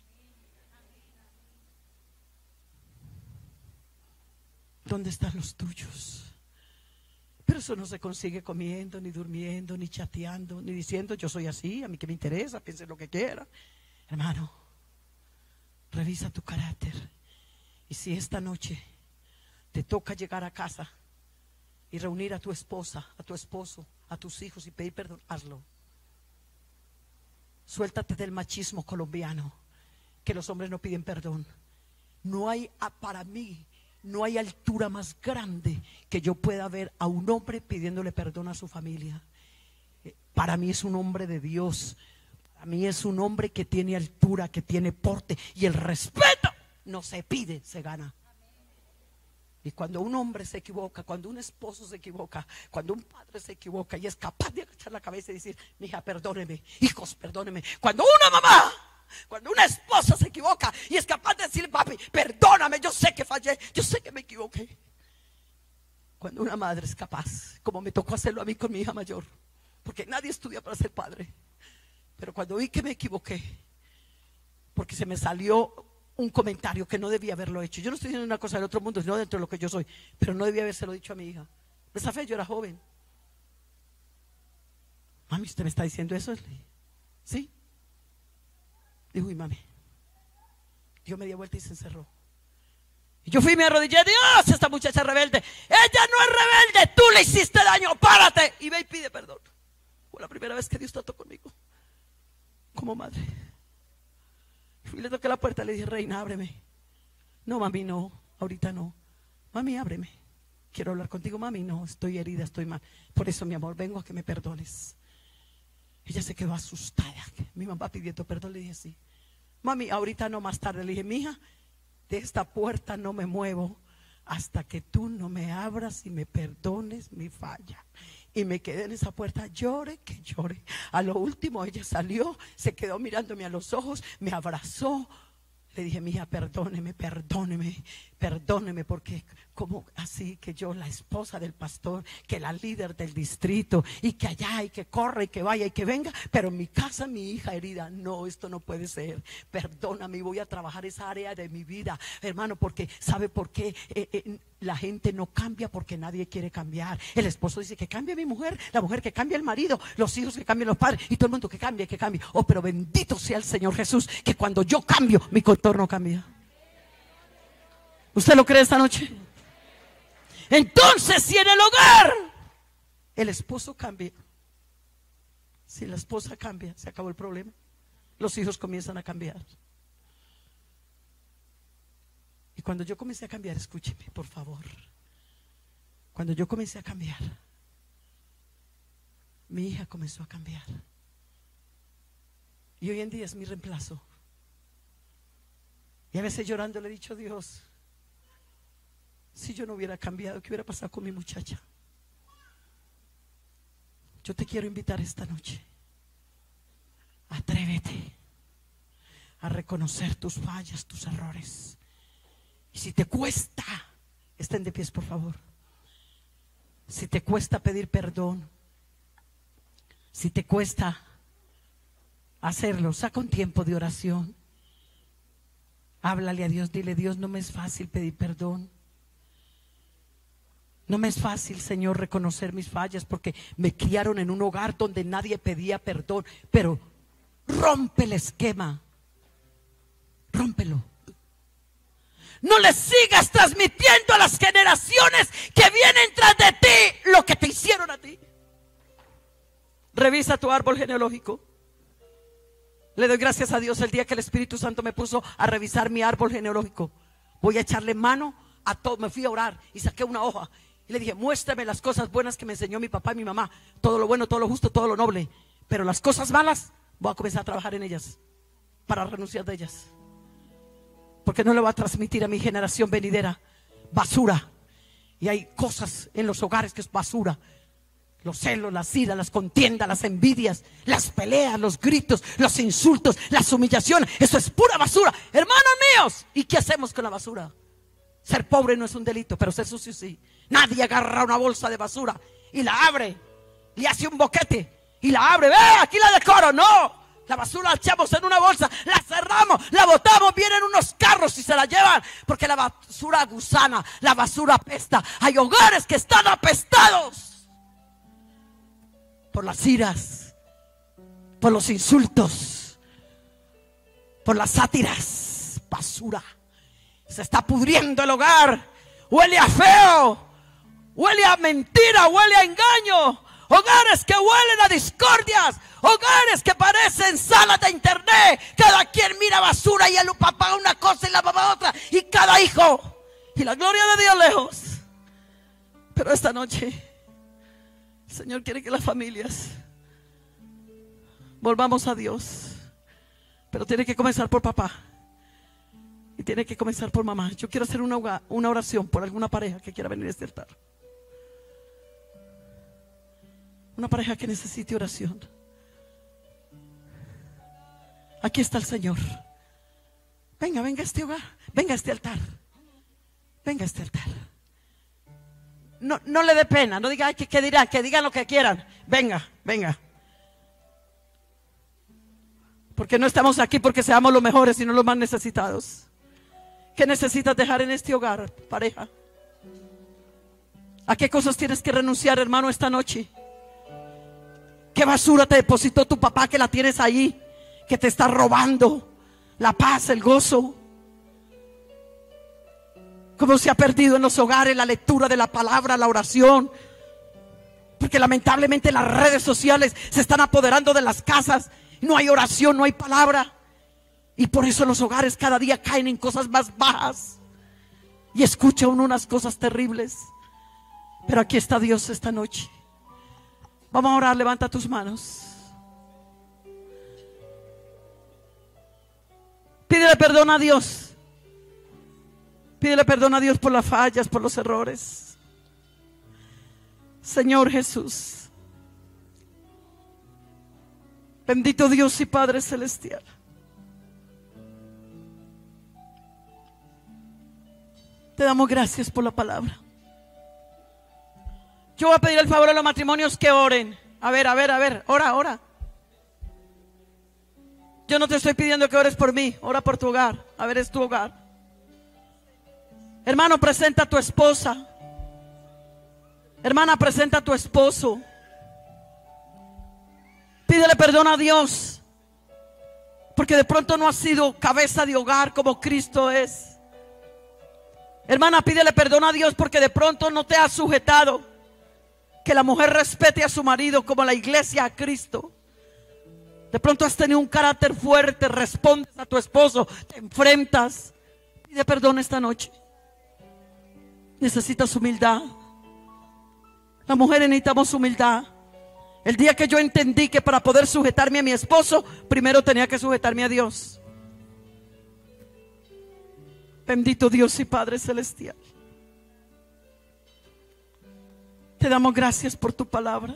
A: ¿Dónde están los tuyos? Pero eso no se consigue comiendo, ni durmiendo, ni chateando, ni diciendo yo soy así, a mí que me interesa, piense lo que quiera. Hermano, revisa tu carácter. Y si esta noche te toca llegar a casa y reunir a tu esposa, a tu esposo, a tus hijos y pedir perdón, hazlo. Suéltate del machismo colombiano, que los hombres no piden perdón. No hay, para mí, no hay altura más grande que yo pueda ver a un hombre pidiéndole perdón a su familia. Para mí es un hombre de Dios. Para mí es un hombre que tiene altura, que tiene porte. Y el respeto no se pide, se gana. Y cuando un hombre se equivoca, cuando un esposo se equivoca, cuando un padre se equivoca y es capaz de agachar la cabeza y decir, mija, perdóneme, hijos, perdóneme. Cuando una mamá, cuando una esposa se equivoca y es capaz de decir, papi, perdóname, yo sé que fallé, yo sé que me equivoqué. Cuando una madre es capaz, como me tocó hacerlo a mí con mi hija mayor, porque nadie estudia para ser padre. Pero cuando vi que me equivoqué, porque se me salió un comentario que no debía haberlo hecho. Yo no estoy diciendo una cosa del otro mundo, sino dentro de lo que yo soy, pero no debía habérselo dicho a mi hija. Esa fe, yo era joven. Mami, ¿usted me está diciendo eso? ¿Sí? Dijo, uy, mami. Dio media vuelta y se encerró. Y yo fui y me arrodillé. Dios, esta muchacha es rebelde. Ella no es rebelde, tú le hiciste daño, párate y ve y pide perdón. Fue la primera vez que Dios trató conmigo. como madre. Fui y le toqué la puerta, le dije: reina, ábreme. No, mami, no, ahorita no. Mami, ábreme. Quiero hablar contigo. Mami, no, estoy herida, estoy mal. Por eso, mi amor, vengo a que me perdones. Ella se quedó asustada. Mi mamá pidiendo perdón, le dije: sí. Mami, ahorita no, más tarde. Le dije: mija, de esta puerta no me muevo hasta que tú no me abras y me perdones mi falla. Y me quedé en esa puerta, llore que llore. A lo último ella salió, se quedó mirándome a los ojos, me abrazó. Le dije: mija, perdóneme, perdóneme, perdóneme, porque como así que yo, la esposa del pastor, que la líder del distrito, y que allá, y que corra, y que vaya, y que venga, pero en mi casa mi hija herida. No, esto no puede ser. Perdóname, y voy a trabajar esa área de mi vida, hermano, porque ¿sabe por qué? La gente no cambia porque nadie quiere cambiar. El esposo dice que cambie mi mujer, la mujer que cambie el marido, los hijos que cambien los padres, y todo el mundo que cambie, que cambie. Oh, pero bendito sea el Señor Jesús, que cuando yo cambio, mi contorno cambia. ¿Usted lo cree esta noche? Entonces, si en el hogar el esposo cambia, si la esposa cambia, se acabó el problema. Los hijos comienzan a cambiar. Y cuando yo comencé a cambiar, escúcheme, por favor. Cuando yo comencé a cambiar, mi hija comenzó a cambiar. Y hoy en día es mi reemplazo. Y a veces llorando le he dicho: Dios, si yo no hubiera cambiado, ¿qué hubiera pasado con mi muchacha? Yo te quiero invitar esta noche. Atrévete a reconocer tus fallas, tus errores. Y si te cuesta, estén de pies, por favor. Si te cuesta pedir perdón, si te cuesta hacerlo, saca un tiempo de oración. Háblale a Dios, dile: Dios, no me es fácil pedir perdón. No me es fácil, Señor, reconocer mis fallas, porque me criaron en un hogar donde nadie pedía perdón. Pero rompe el esquema, rómpelo. No le sigas transmitiendo a las generaciones que vienen tras de ti lo que te hicieron a ti. Revisa tu árbol genealógico. Le doy gracias a Dios el día que el Espíritu Santo me puso a revisar mi árbol genealógico. Voy a echarle mano a todo. Me fui a orar y saqué una hoja y le dije: muéstrame las cosas buenas que me enseñó mi papá y mi mamá. Todo lo bueno, todo lo justo, todo lo noble. Pero las cosas malas, voy a comenzar a trabajar en ellas para renunciar de ellas. Porque no le voy a transmitir a mi generación venidera basura. Y hay cosas en los hogares que es basura. Los celos, las iras, las contiendas, las envidias, las peleas, los gritos, los insultos, las humillaciones. Eso es pura basura, hermanos míos. ¿Y qué hacemos con la basura? Ser pobre no es un delito, pero ser sucio sí. Nadie agarra una bolsa de basura y la abre, le hace un boquete y la abre. ¡Ve! Aquí la decoro. No. La basura la echamos en una bolsa, la cerramos, la botamos, vienen unos carros y se la llevan, porque la basura gusana, la basura apesta. Hay hogares que están apestados por las iras, por los insultos, por las sátiras. Basura. Se está pudriendo el hogar. Huele a feo, huele a mentira, huele a engaño. Hogares que huelen a discordias, hogares que parecen salas de internet. Cada quien mira basura y el papá una cosa y la mamá otra, y cada hijo y la gloria de Dios lejos. Pero esta noche el Señor quiere que las familias volvamos a Dios, pero tiene que comenzar por papá y tiene que comenzar por mamá. Yo quiero hacer una oración por alguna pareja que quiera venir a este altar. Una pareja que necesite oración. Aquí está el Señor. Venga, venga a este hogar. Venga a este altar. Venga a este altar. No le dé pena. No diga: ay, ¿qué dirán? Que digan lo que quieran. Venga, venga. Porque no estamos aquí porque seamos los mejores, sino los más necesitados. ¿Qué necesitas dejar en este hogar, pareja? ¿A qué cosas tienes que renunciar, hermano, esta noche? ¿Qué basura te depositó tu papá que la tienes ahí, que te está robando la paz, el gozo? ¿Cómo se ha perdido en los hogares la lectura de la palabra, la oración? Porque lamentablemente las redes sociales se están apoderando de las casas no hay oración, no hay palabra. Y por eso los hogares cada día caen en cosas más bajas. Y escucha uno unas cosas terribles. Pero aquí está Dios esta noche. Vamos a orar, levanta tus manos. Pídele perdón a Dios. Pídele perdón a Dios por las fallas, por los errores. Señor Jesús, bendito Dios y Padre Celestial, te damos gracias por la palabra. Yo voy a pedir el favor a los matrimonios que oren. A ver, ora. Yo no te estoy pidiendo que ores por mí, ora por tu hogar. A ver, es tu hogar. Hermano, presenta a tu esposa. Hermana, presenta a tu esposo. Pídele perdón a Dios, porque de pronto no has sido cabeza de hogar como Cristo es. Hermana, pídele perdón a Dios porque de pronto no te has sujetado. Que la mujer respete a su marido como la iglesia a Cristo. De pronto has tenido un carácter fuerte, respondes a tu esposo, te enfrentas. Pide perdón esta noche. Necesitas humildad. Las mujeres necesitamos humildad. El día que yo entendí que para poder sujetarme a mi esposo, primero tenía que sujetarme a Dios. Bendito Dios y Padre Celestial, te damos gracias por tu palabra.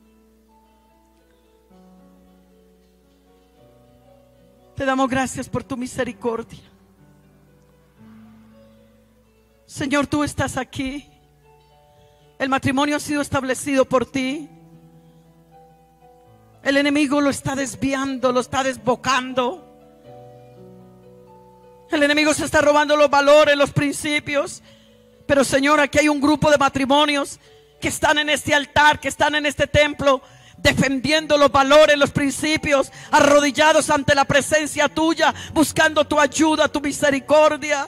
A: Te damos gracias por tu misericordia. Señor, tú estás aquí. El matrimonio ha sido establecido por ti. El enemigo lo está desviando, lo está desbocando. El enemigo se está robando los valores, los principios. Pero Señor, aquí hay un grupo de matrimonios que están en este altar, que están en este templo, defendiendo los valores, los principios, arrodillados ante la presencia tuya, buscando tu ayuda, tu misericordia.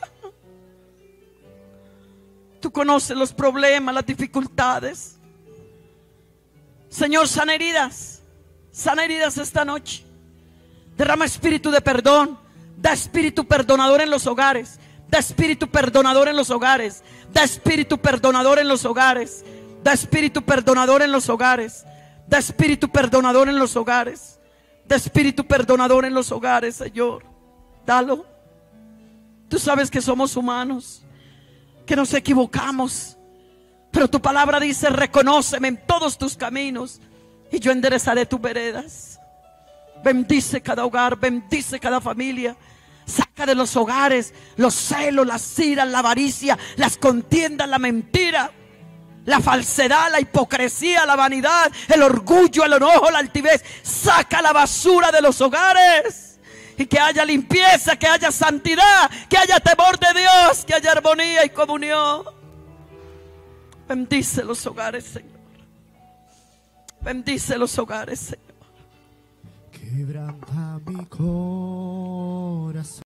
A: Tú conoces los problemas, las dificultades. Señor, sana heridas esta noche. Derrama espíritu de perdón. Da espíritu perdonador en los hogares. Da espíritu perdonador en los hogares. Da espíritu perdonador en los hogares. Da espíritu perdonador en los hogares. Da espíritu perdonador en los hogares. Da espíritu perdonador en los hogares, Señor. Dalo. Tú sabes que somos humanos, que nos equivocamos, pero tu palabra dice: reconóceme en todos tus caminos y yo enderezaré tus veredas. Bendice cada hogar, bendice cada familia. Saca de los hogares los celos, las iras, la avaricia, las contiendas, la mentira, la falsedad, la hipocresía, la vanidad, el orgullo, el enojo, la altivez. Saca la basura de los hogares y que haya limpieza, que haya santidad, que haya temor de Dios, que haya armonía y comunión. Bendice los hogares, Señor. Bendice los hogares, Señor.
B: Quebranta mi corazón.